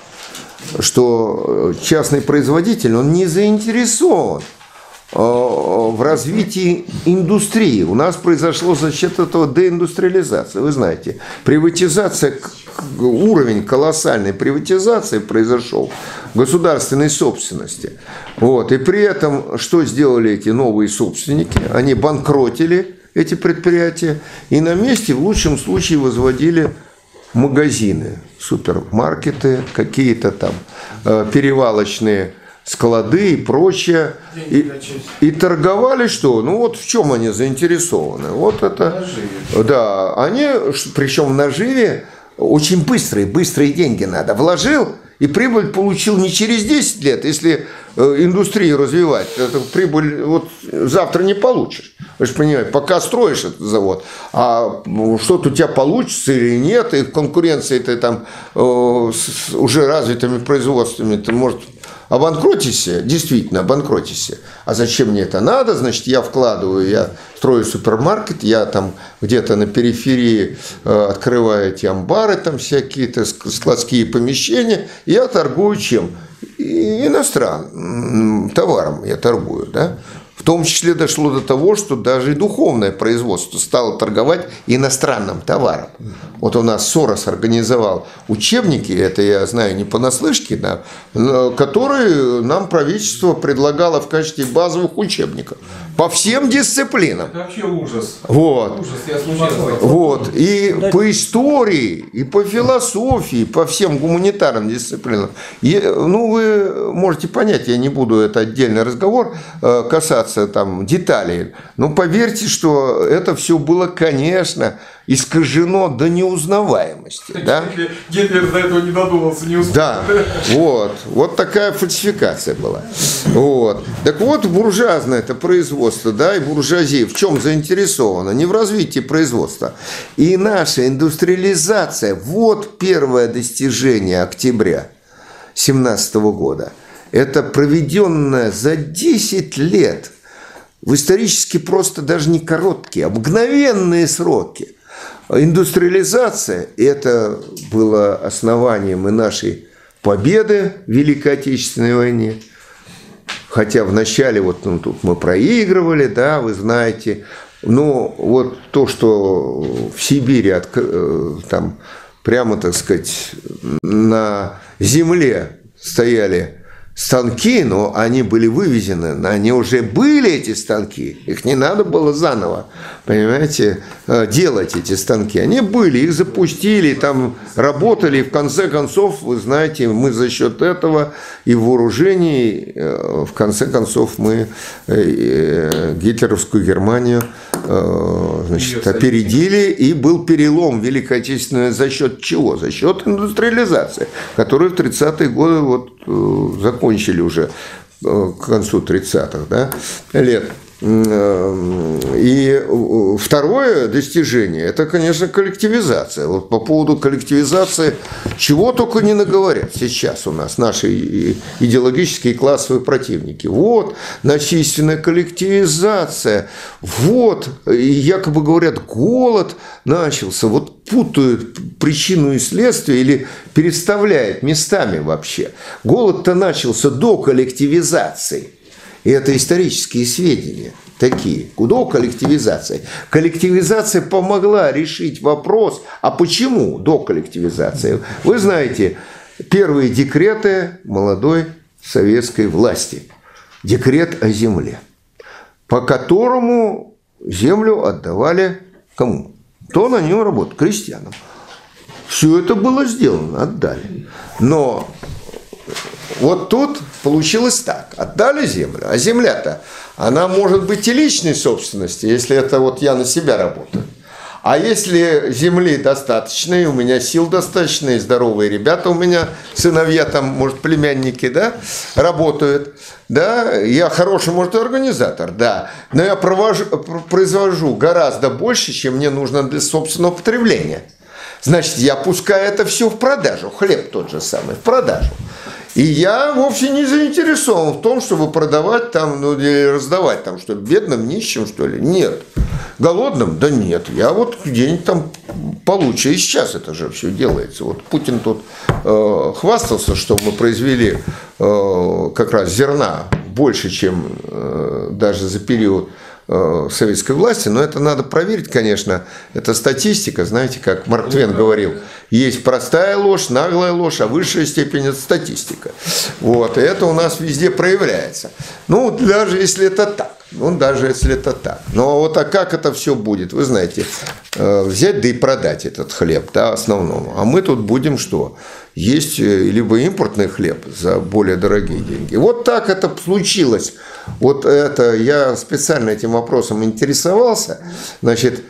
что частный производитель, он не заинтересован в развитии индустрии. У нас произошло за счет этого деиндустриализация. Вы знаете, приватизация, уровень колоссальной приватизации произошел государственной собственности. Вот. И при этом что сделали эти новые собственники? Они банкротили эти предприятия и на месте в лучшем случае возводили магазины, супермаркеты, какие-то там э, перевалочные склады и прочее. И, и торговали что? Ну вот в чем они заинтересованы? Вот это... Наживе. Да, они, причем в наживе очень быстрые, быстрые деньги надо. Вложил и прибыль получил не через десять лет, если э, индустрию развивать. Эту прибыль вот завтра не получишь. Вы же понимаете, пока строишь этот завод, а что-то у тебя получится или нет, и в конкуренции ты там э, с уже развитыми производствами, ты, может, обанкротишься, действительно обанкротишься. А зачем мне это надо? Значит, я вкладываю, я строю супермаркет, я там где-то на периферии э, открываю эти амбары, там всякие-то складские помещения, и я торгую чем? И иностранным товаром я торгую, да? В том числе дошло до того, что даже и духовное производство стало торговать иностранным товаром. Вот у нас Сорос организовал учебники, это я знаю не понаслышке, да, которые нам правительство предлагало в качестве базовых учебников по всем дисциплинам. Это вообще ужас. Вот. Ужас, я случайно. Вот. И по истории, и по философии, по всем гуманитарным дисциплинам. И, ну, вы можете понять, я не буду это отдельный разговор касаться, масса там деталей. Но поверьте, что это все было, конечно, искажено до неузнаваемости. Да? Гитлер до этого не додумался, не узнал. Да, вот, вот такая фальсификация была. Вот. Так вот, буржуазное это производство, да, и буржуазия в чем заинтересована? Не в развитии производства. И наша индустриализация, вот первое достижение октября семнадцатого года. Это проведенное за десять лет, в исторически просто даже не короткие, а мгновенные сроки. Индустриализация, это было основанием и нашей победы в Великой Отечественной войне. Хотя вначале вот ну, тут мы проигрывали, да, вы знаете. Но вот то, что в Сибири там прямо, так сказать, на земле стояли станки, но они были вывезены, они уже были, эти станки, их не надо было заново, понимаете, делать эти станки. Они были, их запустили, там работали, и в конце концов, вы знаете, мы за счет этого и в вооружении, в конце концов, мы гитлеровскую Германию, значит, опередили, и был перелом Великой Отечественной за счет чего? За счет индустриализации, которую в тридцатые годы вот закончили уже к концу тридцатых, да, лет. И второе достижение – это, конечно, коллективизация. Вот по поводу коллективизации чего только не наговорят сейчас у нас наши идеологические и классовые противники. Вот насильственная коллективизация, вот, якобы говорят, голод начался, вот путают причину и следствие или переставляют местами вообще. Голод-то начался до коллективизации. И это исторические сведения такие. До коллективизации. Коллективизация помогла решить вопрос, а почему до коллективизации? Вы знаете, первые декреты молодой советской власти. Декрет о земле, по которому землю отдавали кому? Кто на нем работает? Крестьянам. Все это было сделано, отдали. Но вот тут получилось так. Отдали землю, а земля-то, она может быть и личной собственности, если это вот я на себя работаю. А если земли достаточно, и у меня сил достаточно, и здоровые ребята у меня, сыновья там, может, племянники, да, работают, да, я хороший, может, организатор, да, но я провожу, произвожу гораздо больше, чем мне нужно для собственного потребления. Значит, я пускаю это все в продажу, хлеб тот же самый, в продажу. И я вовсе не заинтересован в том, чтобы продавать там, ну, или раздавать там, что бедным, нищим, что ли. Нет. Голодным? Да нет. Я вот где-нибудь там получше. И сейчас это же все делается. Вот Путин тут э, хвастался, что мы произвели э, как раз зерна больше, чем э, даже за период советской власти, но это надо проверить, конечно, это статистика, знаете, как Марк Твен говорил, есть простая ложь, наглая ложь, а высшая степень – это статистика. Вот, и это у нас везде проявляется. Ну, даже если это так, ну, даже если это так. Но вот а как это все будет, вы знаете, взять да и продать этот хлеб, да, основному, а мы тут будем что? Есть либо импортный хлеб за более дорогие деньги. Вот так это случилось. Вот это я специально этим вопросом интересовался. Значит,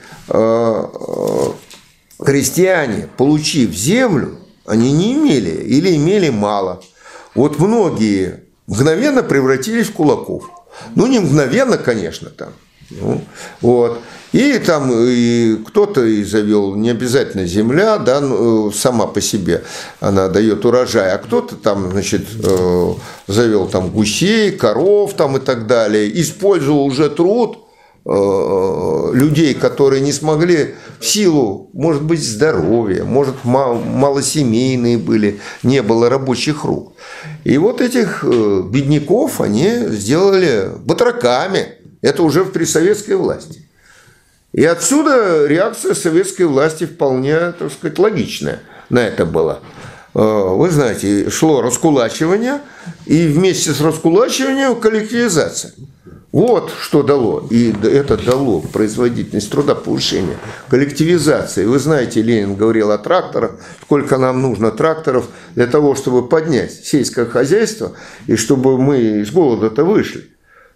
крестьяне, получив землю, они не имели или имели мало. Вот многие мгновенно превратились в кулаков. Ну, не мгновенно, конечно, там. Ну, вот. И там и кто-то и завел, не обязательно земля, да, сама по себе она дает урожай, а кто-то там, значит, завел там гусей, коров там и так далее, использовал уже труд людей, которые не смогли в силу, может быть, здоровья, может, малосемейные были, не было рабочих рук. И вот этих бедняков они сделали батраками. Это уже при советской власти. И отсюда реакция советской власти вполне, так сказать, логичная на это была. Вы знаете, шло раскулачивание, и вместе с раскулачиванием коллективизация. Вот что дало. И это дало производительность труда, повышение, коллективизация. Вы знаете, Ленин говорил о тракторах, сколько нам нужно тракторов для того, чтобы поднять сельское хозяйство, и чтобы мы из голода-то вышли.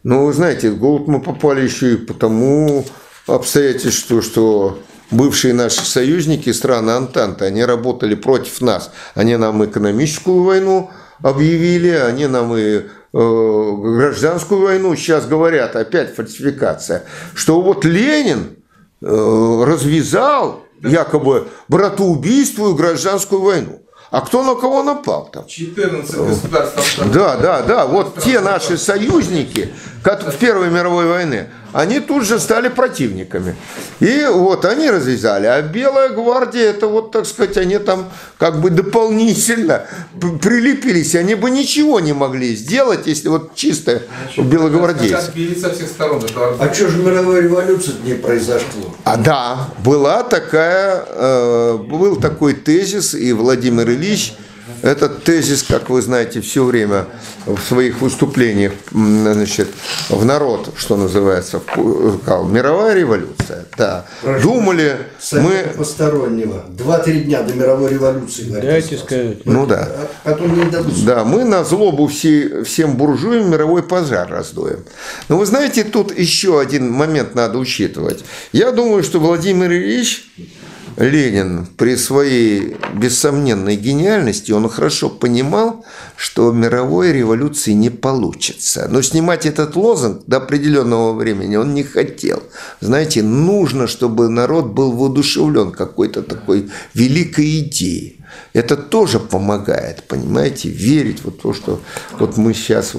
Но вы знаете, в голод мы попали еще и по тому обстоятельству, что бывшие наши союзники, страны Антанты, они работали против нас. Они нам экономическую войну объявили, они нам и э, гражданскую войну. Сейчас говорят, опять фальсификация, что вот Ленин э, развязал якобы братоубийство и гражданскую войну. А кто на кого напал там? четырнадцать государств. Да, да, да. Вот те наши союзники в Первой мировой войне, они тут же стали противниками. И вот они развязали. А Белая гвардия, это вот, так сказать, они там как бы дополнительно прилепились. Они бы ничего не могли сделать, если вот чисто белогвардейцы. Со всех сторон. А что же мировой революции не произошло? А да, была такая, э, был такой тезис, и Владимир Ильич этот тезис, как вы знаете, все время в своих выступлениях, значит, в народ, что называется, сказал, мировая революция. Да. Думали мы... постороннего. Два-три дня до мировой революции. Дайте сказать. Ну да. А потом не дадут. Да, мы на злобу все, всем буржуям мировой пожар раздуем. Но вы знаете, тут еще один момент надо учитывать. Я думаю, что Владимир Ильич Ленин при своей бессомненной гениальности, он хорошо понимал, что мировой революции не получится. Но снимать этот лозунг до определенного времени он не хотел. Знаете, нужно, чтобы народ был воодушевлен какой-то такой великой идеей. Это тоже помогает, понимаете, верить в то, что вот мы сейчас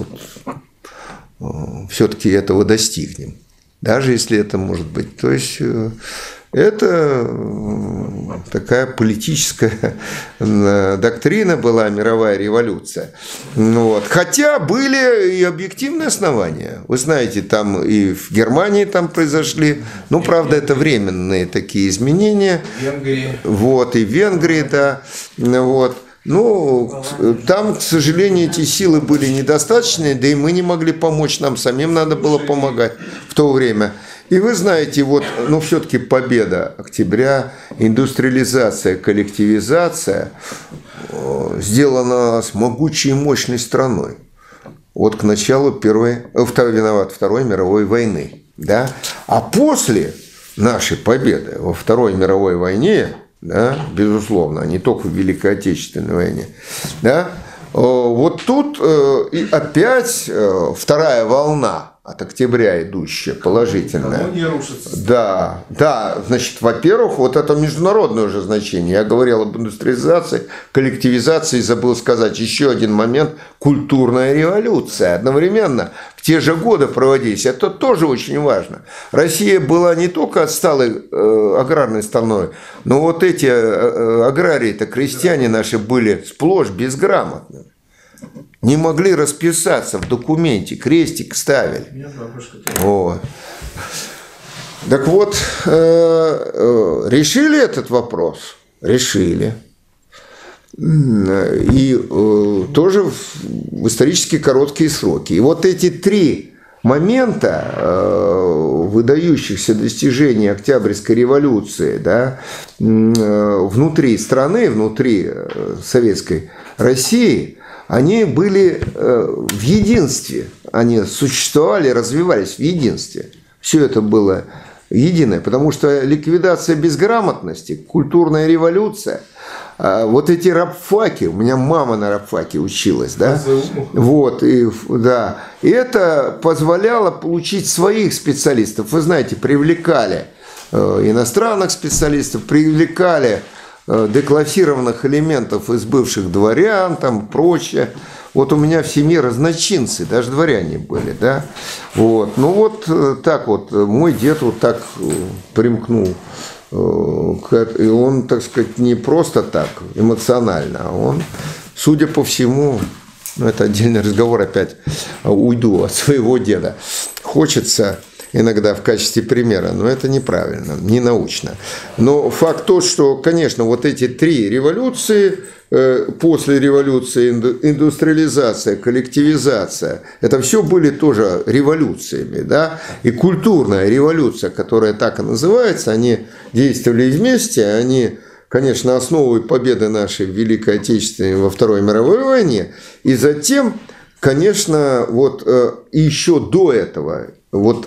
вот все-таки этого достигнем. Даже если это может быть. То есть... Это такая политическая доктрина была, мировая революция. Вот. Хотя были и объективные основания. Вы знаете, там и в Германии там произошли, ну, правда, это временные такие изменения. В Венгрии. Вот, и в Венгрии, да. Вот. Ну, там, к сожалению, эти силы были недостаточные, да и мы не могли помочь, нам самим надо было помогать в то время. И вы знаете, вот, ну, все-таки победа октября, индустриализация, коллективизация сделана с могучей и мощной страной. Вот к началу первой, второй, виноват, Второй мировой войны. Да? А после нашей победы во Второй мировой войне, да, безусловно, а не только в Великой Отечественной войне, да, вот тут и опять вторая волна от октября идущая, положительная. Не рушится. Да, да, значит, во-первых, вот это международное уже значение. Я говорил об индустриализации, коллективизации, забыл сказать еще один момент – культурная революция. Одновременно в те же годы проводились, это тоже очень важно. Россия была не только отсталой э, аграрной страной, но вот эти э, аграрии-то, крестьяне наши были сплошь безграмотными. Не могли расписаться в документе, крестик ставили. Вот. Так вот, э, э, решили этот вопрос? Решили. И э, тоже в исторически короткие сроки. И вот эти три момента э, выдающихся достижений Октябрьской революции, да, э, внутри страны, внутри Советской России, они были в единстве, они существовали, развивались в единстве. Все это было единое, потому что ликвидация безграмотности, культурная революция, вот эти рабфаки, у меня мама на рабфаке училась, да, вот, и, да, и это позволяло получить своих специалистов. Вы знаете, привлекали иностранных специалистов, привлекали деклассированных элементов из бывших дворян, там, прочее. Вот у меня в семье разночинцы, даже дворяне были, да. Вот. Ну вот так вот, мой дед вот так примкнул. И он, так сказать, не просто так, эмоционально, а он, судя по всему, ну, это отдельный разговор, опять уйду от своего деда, хочется иногда в качестве примера, но это неправильно, не научно. Но факт тот, что, конечно, вот эти три революции, э, после революции индустриализация, коллективизация, это все были тоже революциями, да, и культурная революция, которая так и называется, они действовали вместе, они, конечно, основой победы нашей в Великой Отечественной во Второй мировой войне, и затем конечно, вот еще до этого вот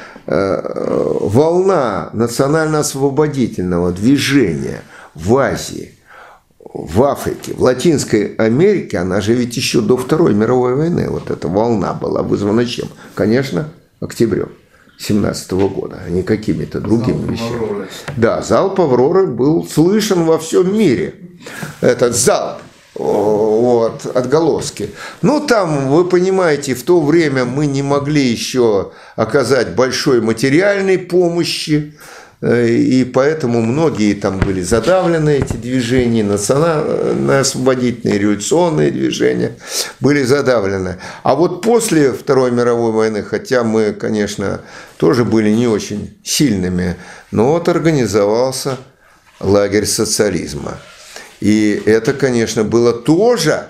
волна национально-освободительного движения в Азии, в Африке, в Латинской Америке, она же ведь еще до Второй мировой войны, вот эта волна была вызвана чем? Конечно, октябрем семнадцатого года, а не какими-то другими вещами. Да, залп «Авроры» был слышен во всем мире. Этот залп, вот, отголоски. Ну, там, вы понимаете, в то время мы не могли еще оказать большой материальной помощи, и поэтому многие там были задавлены, эти движения, национально-освободительные, революционные движения были задавлены. А вот после Второй мировой войны, хотя мы, конечно, тоже были не очень сильными, но вот организовался лагерь социализма. И это, конечно, было тоже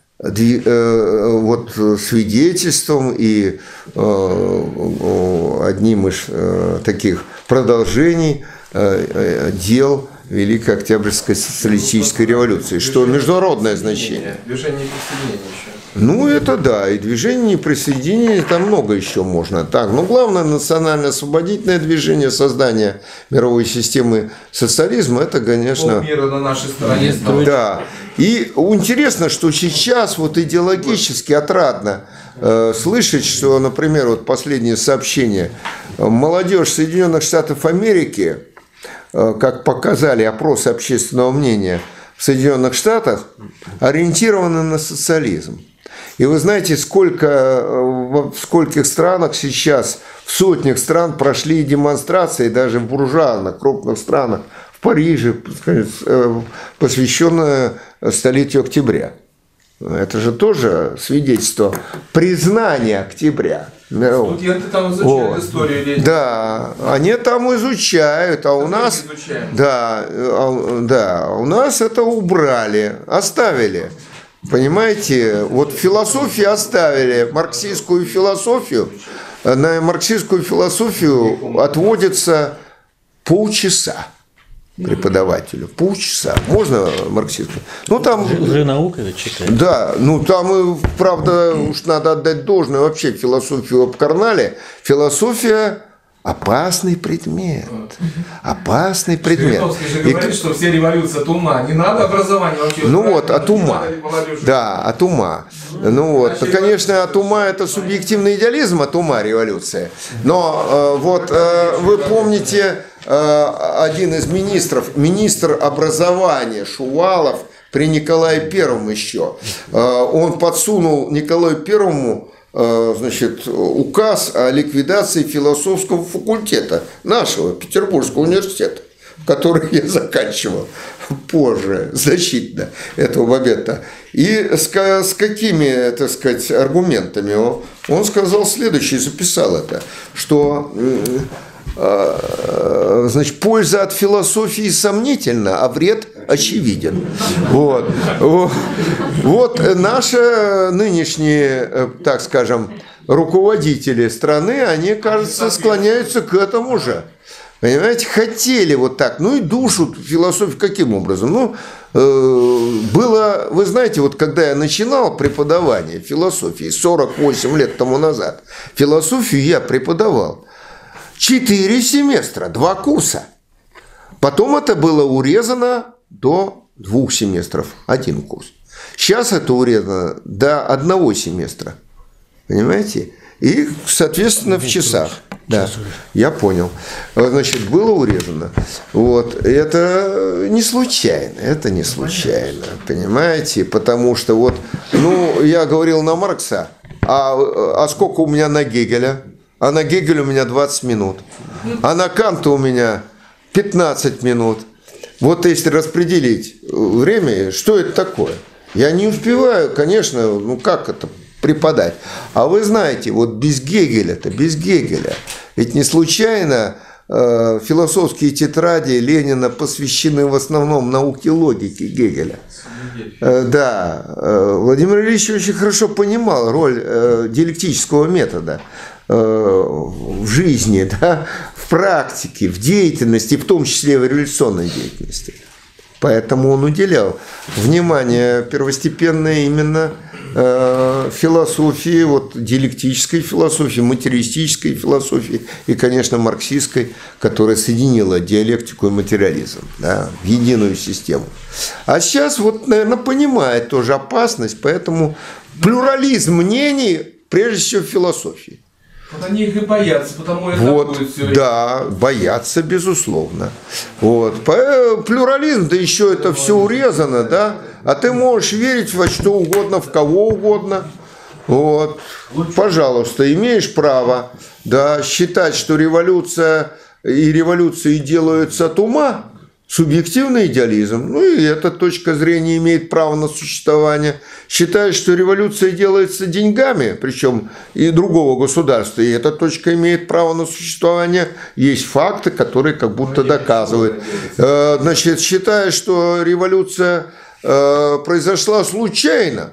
вот свидетельством и одним из таких продолжений дел Великой Октябрьской социалистической революции, что международное значение. Движение неприсоединения еще. Ну, это да, и движение неприсоединения, там много еще можно. Так, но главное, национально-освободительное движение, создание мировой системы социализма, это, конечно... Полмира на нашей стороне. Да, и интересно, что сейчас вот идеологически отрадно э, слышать, что, например, вот последнее сообщение, молодежь Соединенных Штатов Америки, э, как показали опросы общественного мнения в Соединенных Штатах, ориентированы на социализм. И вы знаете, сколько, в скольких странах сейчас, в сотнях стран прошли демонстрации, даже в буржуазных, крупных странах, в Париже, посвященные столетию октября. Это же тоже свидетельство признания октября. Студенты там изучают вот. Историю Ленина. Да, они там изучают, а у нас, да, да, у нас это убрали, оставили. Понимаете, вот философию оставили, марксистскую философию, на марксистскую философию отводится полчаса преподавателю. Полчаса. Можно марксистскую? Ну, там... Уже наука это читает. Да, ну там, правда, уж надо отдать должное, вообще философию обкарнали. Философия... Опасный предмет. Опасный предмет. Жириновский же говорит, и... что все революции от ума. Не надо образования вообще. Ну вот, от ума. Да, от ума. Ну вот, ну, конечно, от ума это субъективный идеализм, от ума революция. Но э, вот э, вы помните э, один из министров, министр образования Шувалов при Николае Первом еще. Э, он подсунул Николаю Первому значит, указ о ликвидации философского факультета нашего Петербургского университета, который я заканчивал позже, значительно, этого момента. И с, с какими, так сказать, аргументами? Он, он сказал следующее, записал это, что значит, польза от философии сомнительна, а вред очевиден. Вот. Вот наши нынешние, так скажем, руководители страны, они, кажется, склоняются к этому же. Понимаете, хотели вот так, ну и душу философию каким образом? Ну, э, было, вы знаете, вот когда я начинал преподавание философии сорок восемь лет тому назад, философию я преподавал четыре семестра, два курса. Потом это было урезано до двух семестров, один курс. Сейчас это урезано до одного семестра. Понимаете? И, соответственно, в часах. Да, я понял. Значит, было урезано. Вот. Это не случайно. Это не случайно. Понимаете? Потому что вот, ну, я говорил на Маркса, а, а сколько у меня на Гегеля? А на Гегеля у меня двадцать минут. А на Канта у меня пятнадцать минут. Вот если распределить время, что это такое? Я не успеваю, конечно, ну как это преподать. А вы знаете, вот без Гегеля-то, без Гегеля, ведь не случайно э, философские тетради Ленина посвящены в основном науке логики Гегеля. Э, да, э, Владимир Ильич очень хорошо понимал роль э, диалектического метода э, в жизни, да, в практике, в деятельности, в том числе в революционной деятельности. Поэтому он уделял внимание первостепенное именно э, философии, вот, диалектической философии, материалистической философии и, конечно, марксистской, которая соединила диалектику и материализм, да, в единую систему. А сейчас, вот, наверное, понимает тоже опасность, поэтому плюрализм мнений, прежде всего, в философии. Вот они их и боятся, потому и Вот, атакуют все. да, боятся, безусловно. Вот. Плюрализм, да еще это все урезано, да, а ты можешь верить во что угодно, в кого угодно. Вот. Пожалуйста, имеешь право, да, считать, что революция и революции делаются от ума, субъективный идеализм, ну и эта точка зрения имеет право на существование. Считает, что революция делается деньгами, причем и другого государства, и эта точка имеет право на существование. Есть факты, которые как будто доказывают. Значит, считает, что революция произошла случайно.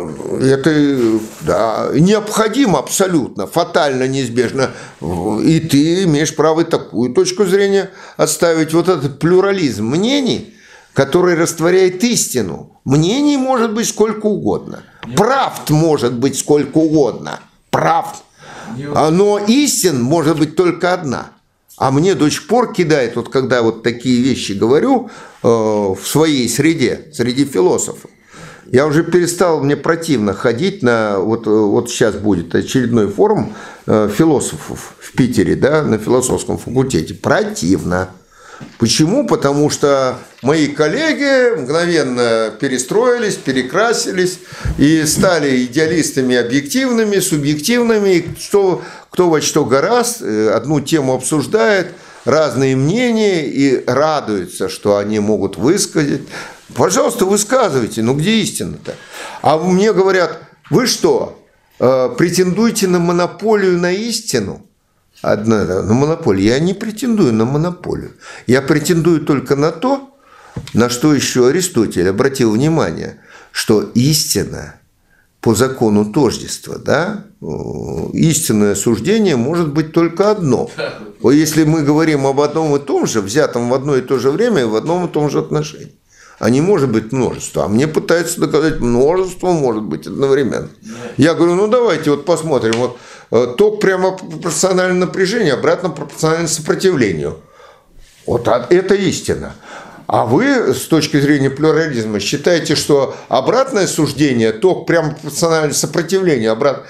Это, да, необходимо абсолютно, фатально, неизбежно. И ты имеешь право такую точку зрения отставить. Вот этот плюрализм мнений, который растворяет истину. Мнений может быть сколько угодно. Правд может быть сколько угодно. Правд. Но истин может быть только одна. А мне до сих пор кидает, вот когда вот такие вещи говорю э, в своей среде, среди философов. Я уже перестал, мне противно ходить на, вот, вот сейчас будет очередной форум э, философов в Питере, да, на философском факультете. Противно. Почему? Потому что мои коллеги мгновенно перестроились, перекрасились и стали идеалистами объективными, субъективными. И что, кто во что гораст, одну тему обсуждает, разные мнения и радуются, что они могут высказать. Пожалуйста, высказывайте, ну где истина-то? А мне говорят, вы что, претендуете на монополию на истину? Одна, на монополию. Я не претендую на монополию. Я претендую только на то, на что еще Аристотель обратил внимание, что истина по закону тождества, да, истинное суждение может быть только одно. Если мы говорим об одном и том же, взятом в одно и то же время и в одном и том же отношении. А не может быть множество. А мне пытаются доказать, множество может быть одновременно. Я говорю, ну давайте вот посмотрим. Вот ток прямо пропорционально напряжению, обратно пропорционально сопротивлению. Вот это истина. А вы, с точки зрения плюрализма, считаете, что обратное суждение, ток прямо пропорционально сопротивлению обрат...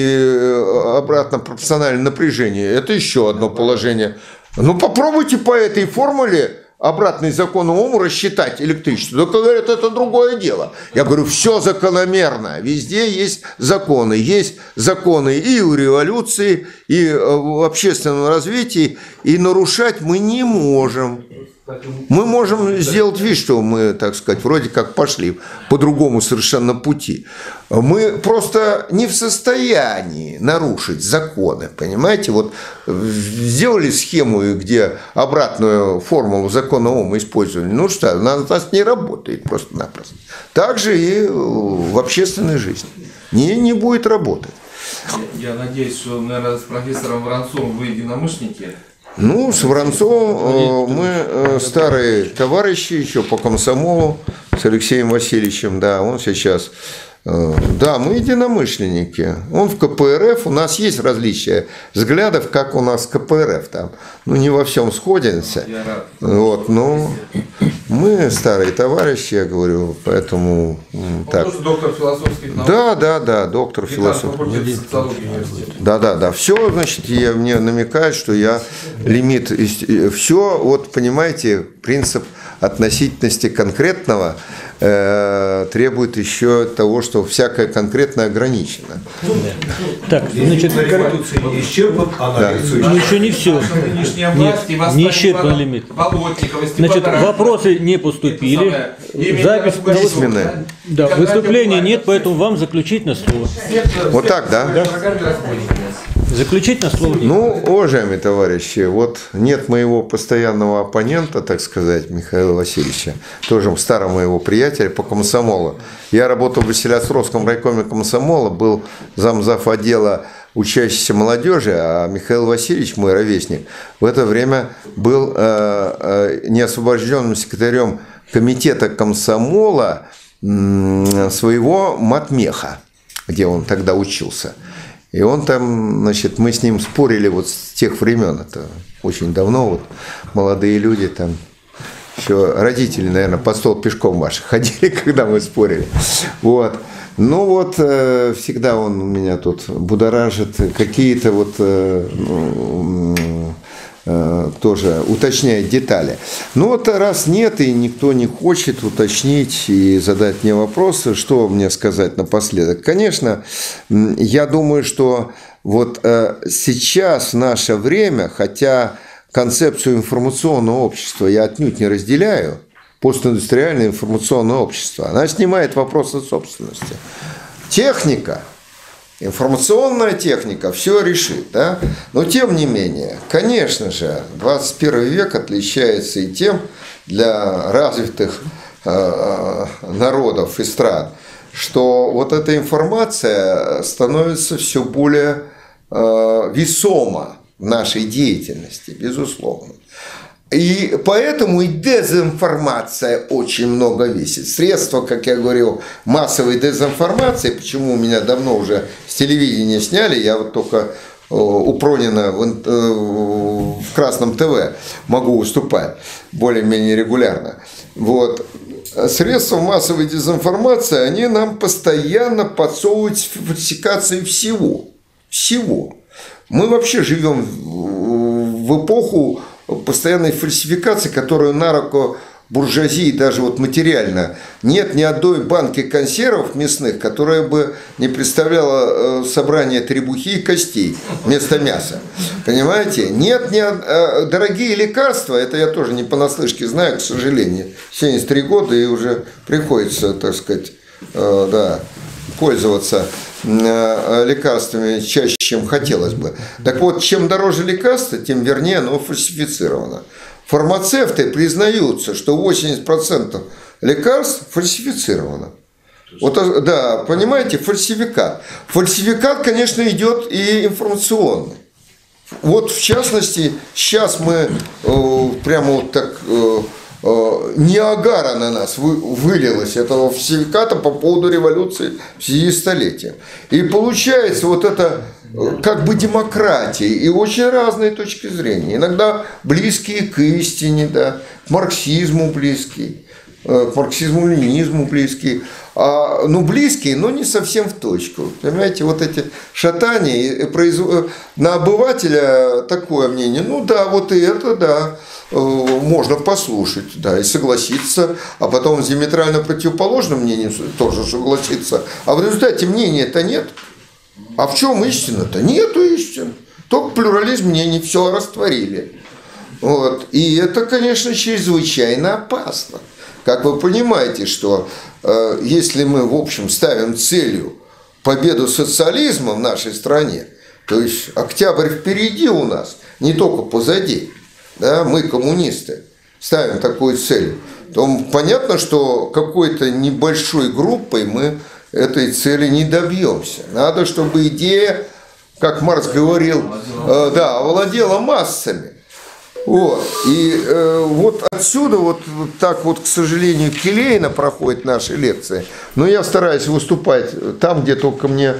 и обратно пропорционально напряжению, это еще одно положение. Ну попробуйте по этой формуле обратный закон Ома рассчитать электричество. Только говорят, это другое дело. Я говорю, все закономерно. Везде есть законы. Есть законы и у революции, и в общественном развитии. И нарушать мы не можем. Мы можем сделать вид, что мы, так сказать, вроде как пошли по другому совершенно пути. Мы просто не в состоянии нарушить законы, понимаете? Вот сделали схему, где обратную формулу закона Ома использовали. Ну что, она у нас не работает просто-напросто. Так же и в общественной жизни. Не, не будет работать. Я, я надеюсь, что, наверное, с профессором Воронцовым вы единомышленники. Ну, с Воронцовым мы старые товарищи еще по комсомолу, с Алексеем Васильевичем, да, он сейчас, да, мы единомышленники. Он в ка пэ эр эф, у нас есть различия взглядов, как у нас ка пэ эр эф там, ну, не во всем сходимся, вот, но мы старые товарищи, я говорю, поэтому Он так. тоже доктор философских наук. Да, да, да, доктор философии. Да, да, да. Все, значит, я, мне намекают, что я лимит. Все, вот понимаете, принцип относительности конкретного э, требует еще того, что всякое конкретное ограничено. Так, значит, исчерпан анализ. ну еще не все. Нынешняя Нет, власть и не исчерпан лимит. Болотникова, Значит, вопросы не поступили. Запись на Письменная. Да, выступления нет, поэтому вам заключительное слово. Вот так, да? Заключительное слово нет. Ну, уважаемые товарищи, вот нет моего постоянного оппонента, так сказать, Михаила Васильевича, тоже старого моего приятеля по комсомолу. Я работал в Василиостровском райкоме комсомола, был замзав отдела учащейся молодежи, а Михаил Васильевич, мой ровесник, в это время был э, э, неосвобожденным секретарем комитета комсомола э, своего матмеха. где он тогда учился. И он там, значит, мы с ним спорили вот с тех времен, это очень давно, вот молодые люди там, еще родители, наверное, под стол пешком ваши ходили, когда мы спорили. Вот. Ну вот, э, всегда он у меня тут будоражит, какие-то вот э, э, тоже уточняет детали. Ну вот раз нет и никто не хочет уточнить и задать мне вопросы, что мне сказать напоследок? Конечно, я думаю, что вот э, сейчас в наше время, хотя концепцию информационного общества я отнюдь не разделяю, постиндустриальное информационное общество, она снимает вопросы собственности. Техника, информационная техника все решит, да? Но тем не менее, конечно же, двадцать первый век отличается и тем для развитых э, народов и стран, что вот эта информация становится все более э, весома в нашей деятельности, безусловно. И поэтому и дезинформация очень много весит. Средства, как я говорил, массовой дезинформации, почему у меня давно уже с телевидения сняли, я вот только у Пронина в, в Красном ТВ могу выступать более-менее регулярно. Вот. Средства массовой дезинформации, они нам постоянно подсовывают фальсификации всего. Всего. Мы вообще живем в эпоху постоянной фальсификации, которую на руку буржуазии даже вот материально нет ни одной банки консервов мясных, которая бы не представляла собрание требухи и костей вместо мяса. Понимаете? Нет ни дорогие лекарства, это я тоже не понаслышке знаю, к сожалению. семьдесят три года и уже приходится, так сказать, да, пользоваться лекарствами чаще, чем хотелось бы. Так вот, чем дороже лекарство, тем вернее оно фальсифицировано. Фармацевты признаются, что восемьдесят процентов лекарств фальсифицировано. Вот, да, понимаете, фальсификат. Фальсификат, конечно, идет и информационный. Вот, в частности, сейчас мы э, прямо вот так... Э, Ниагара на нас вылилась этого фальсификата по поводу революции в связи с столетием. И получается вот это как бы демократия и очень разные точки зрения. Иногда близкие к истине, да, к марксизму близкие, к марксизму-ленинизму близкие. А, ну, близкие, но не совсем в точку. Понимаете, вот эти шатания производят на обывателя такое мнение. Ну да, вот и это, да. Можно послушать, да, и согласиться, а потом с диаметрально противоположным мнением тоже согласиться. А в результате мнения-то нет. А в чем истина-то? Нету истины. Только плюрализм мнений, все растворили. Вот. И это, конечно, чрезвычайно опасно. Как вы понимаете, что э, если мы, в общем, ставим целью победу социализма в нашей стране, то есть октябрь впереди у нас, не только позади, да, мы, коммунисты, ставим такую цель, то понятно, что какой-то небольшой группой мы этой цели не добьемся. Надо, чтобы идея, как Маркс говорил, э, да, овладела массами. Вот. И э, вот отсюда вот так вот, к сожалению, келейно проходят наши лекции. Но я стараюсь выступать там, где только мне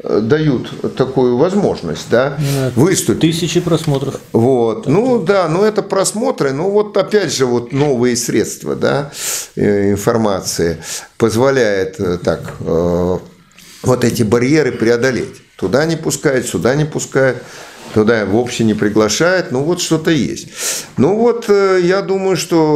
дают такую возможность, да, выступить. Тысячи просмотров. Вот. Ну да, но это просмотры, ну вот опять же вот новые средства, да, информации позволяет так вот эти барьеры преодолеть. Туда не пускают, сюда не пускают, туда вовсе не приглашают, ну вот что-то есть. Ну вот я думаю,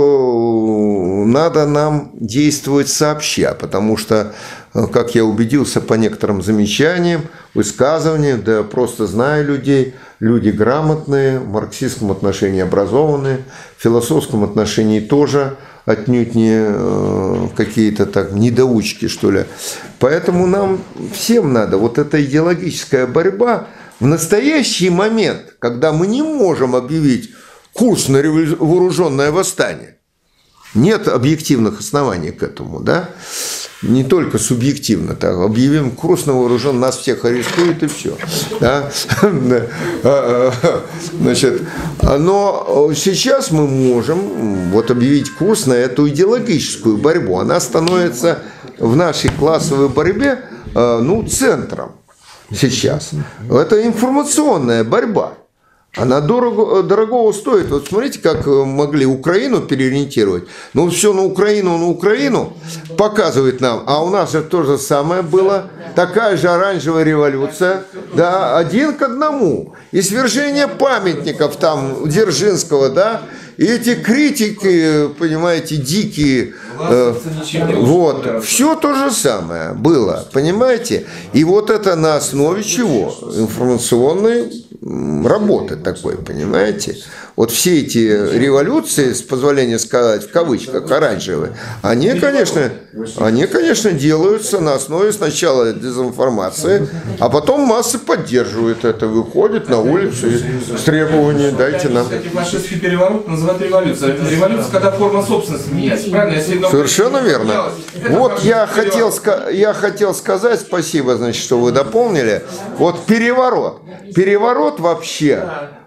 что надо нам действовать сообща, потому что, как я убедился по некоторым замечаниям, высказываниям, да просто знаю людей, люди грамотные, в марксистском отношении образованные, в философском отношении тоже отнюдь не какие-то так недоучки, что ли. Поэтому нам всем надо, вот эта идеологическая борьба в настоящий момент, когда мы не можем объявить курс на вооруженное восстание, нет объективных оснований к этому, да? Не только субъективно, так, объявим курс на вооружен, нас всех арестуют и все. Да? Значит, но сейчас мы можем вот объявить курс на эту идеологическую борьбу. Она становится в нашей классовой борьбе ну, центром сейчас. Это информационная борьба. Она дорого, дорогого стоит. Вот смотрите, как могли Украину переориентировать. Ну, все на Украину, на Украину показывает нам. А у нас же то же самое было. Такая же оранжевая революция. Да, один к одному. И свержение памятников там Дзержинского, да. И эти критики, понимаете, дикие. Э, вот. Все то же самое было. Понимаете? И вот это на основе чего? Информационной работы такой, понимаете? Вот все эти революции, с позволения сказать, в кавычках, оранжевые, они, конечно, они, конечно, делаются на основе сначала дезинформации, а потом массы поддерживают это, выходят на улицу и с требованием «дайте нам». Кстати, фашистский переворот называют революцией. Революция, когда форма собственности меняется, правильно? Если совершенно верно. Вот я хотел, я хотел сказать, спасибо, значит, что вы дополнили, вот переворот. Переворот вообще...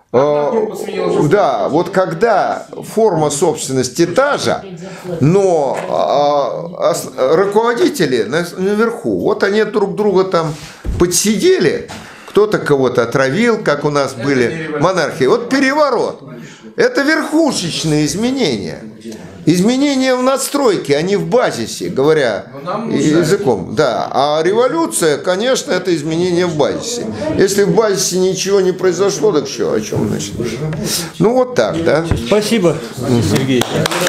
Да, вот когда форма собственности та же, но а, а, руководители наверху, вот они друг друга там подсидели, кто-то кого-то отравил, как у нас были монархии. Вот переворот. Это верхушечные изменения. Изменения в надстройке, а не в базисе, говоря языком. Да. А революция, конечно, это изменение в базисе. Если в базисе ничего не произошло, так что, о чем значит? Ну вот так, да? Спасибо, Сергей.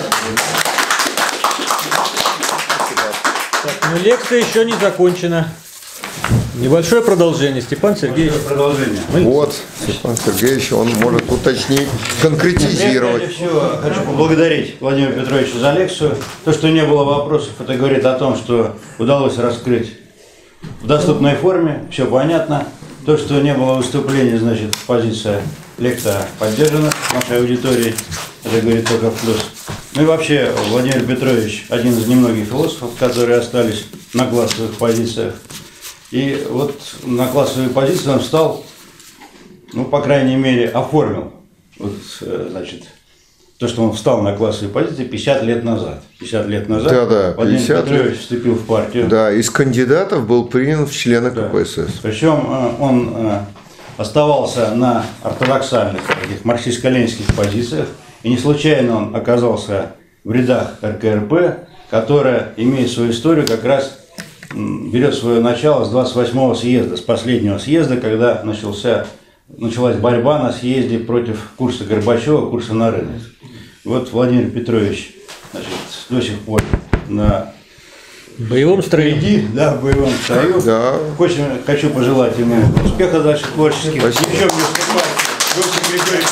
Так, но лекция еще не закончена. Небольшое продолжение. Степан Сергеевич. Продолжение. Вот, Степан Сергеевич, он может уточнить, конкретизировать. Я, прежде всего, хочу поблагодарить Владимира Петровича за лекцию. То, что не было вопросов, это говорит о том, что удалось раскрыть в доступной форме, все понятно. То, что не было выступления, значит, позиция лекция поддержана нашей аудиторией. Это говорит только в плюс. Ну и вообще, Владимир Петрович один из немногих философов, которые остались на классовых позициях. И вот на классовую позицию он встал, ну, по крайней мере, оформил, вот, значит, то, что он встал на классовую позицию пятьдесят лет назад. пятьдесят лет назад да, да, Владимир Петрович вступил в партию. Да, из кандидатов был принят в члены да. КПСС. Причем он оставался на ортодоксальных, таких марксистско-ленинских позициях, и не случайно он оказался в рядах эр ка эр пэ, которая имеет свою историю как раз берет свое начало с двадцать восьмого съезда, с последнего съезда, когда начался, началась борьба на съезде против курса Горбачева, курса на рынок. Вот Владимир Петрович, значит, до сих пор на в боевом строю. Да, в боевом строю. Да. Очень хочу пожелать ему успеха дальше творческих. Еще не выступать Иосиф Григорьевичу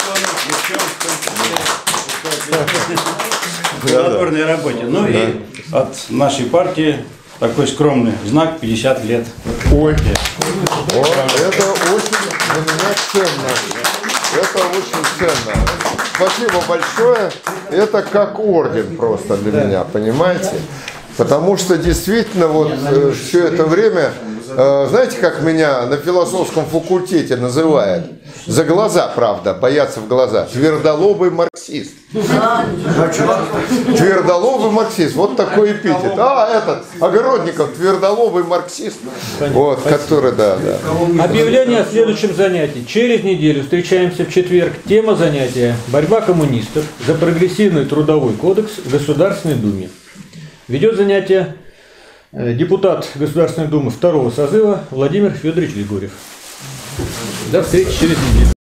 Облонцову, в плодотворной работе. Ну и от нашей партии такой скромный знак пятьдесят лет. Ой, вот, это очень для меня ценно. Это очень ценно. Спасибо большое. Это как орден просто для меня, понимаете? Потому что действительно вот э, все это время, э, знаете, как меня на философском факультете называют? За глаза, правда, боятся в глаза. Твердолобый марксист. Твердолобый марксист. Вот такой эпитет. А, этот, Огородников, твердолобый марксист. Вот, который, да, да. Объявление о следующем занятии. Через неделю встречаемся в четверг. Тема занятия – борьба коммунистов за прогрессивный трудовой кодекс в Государственной Думе. Ведет занятие депутат Государственной Думы второго созыва Владимир Федорович Григорьев. До встречи через неделю.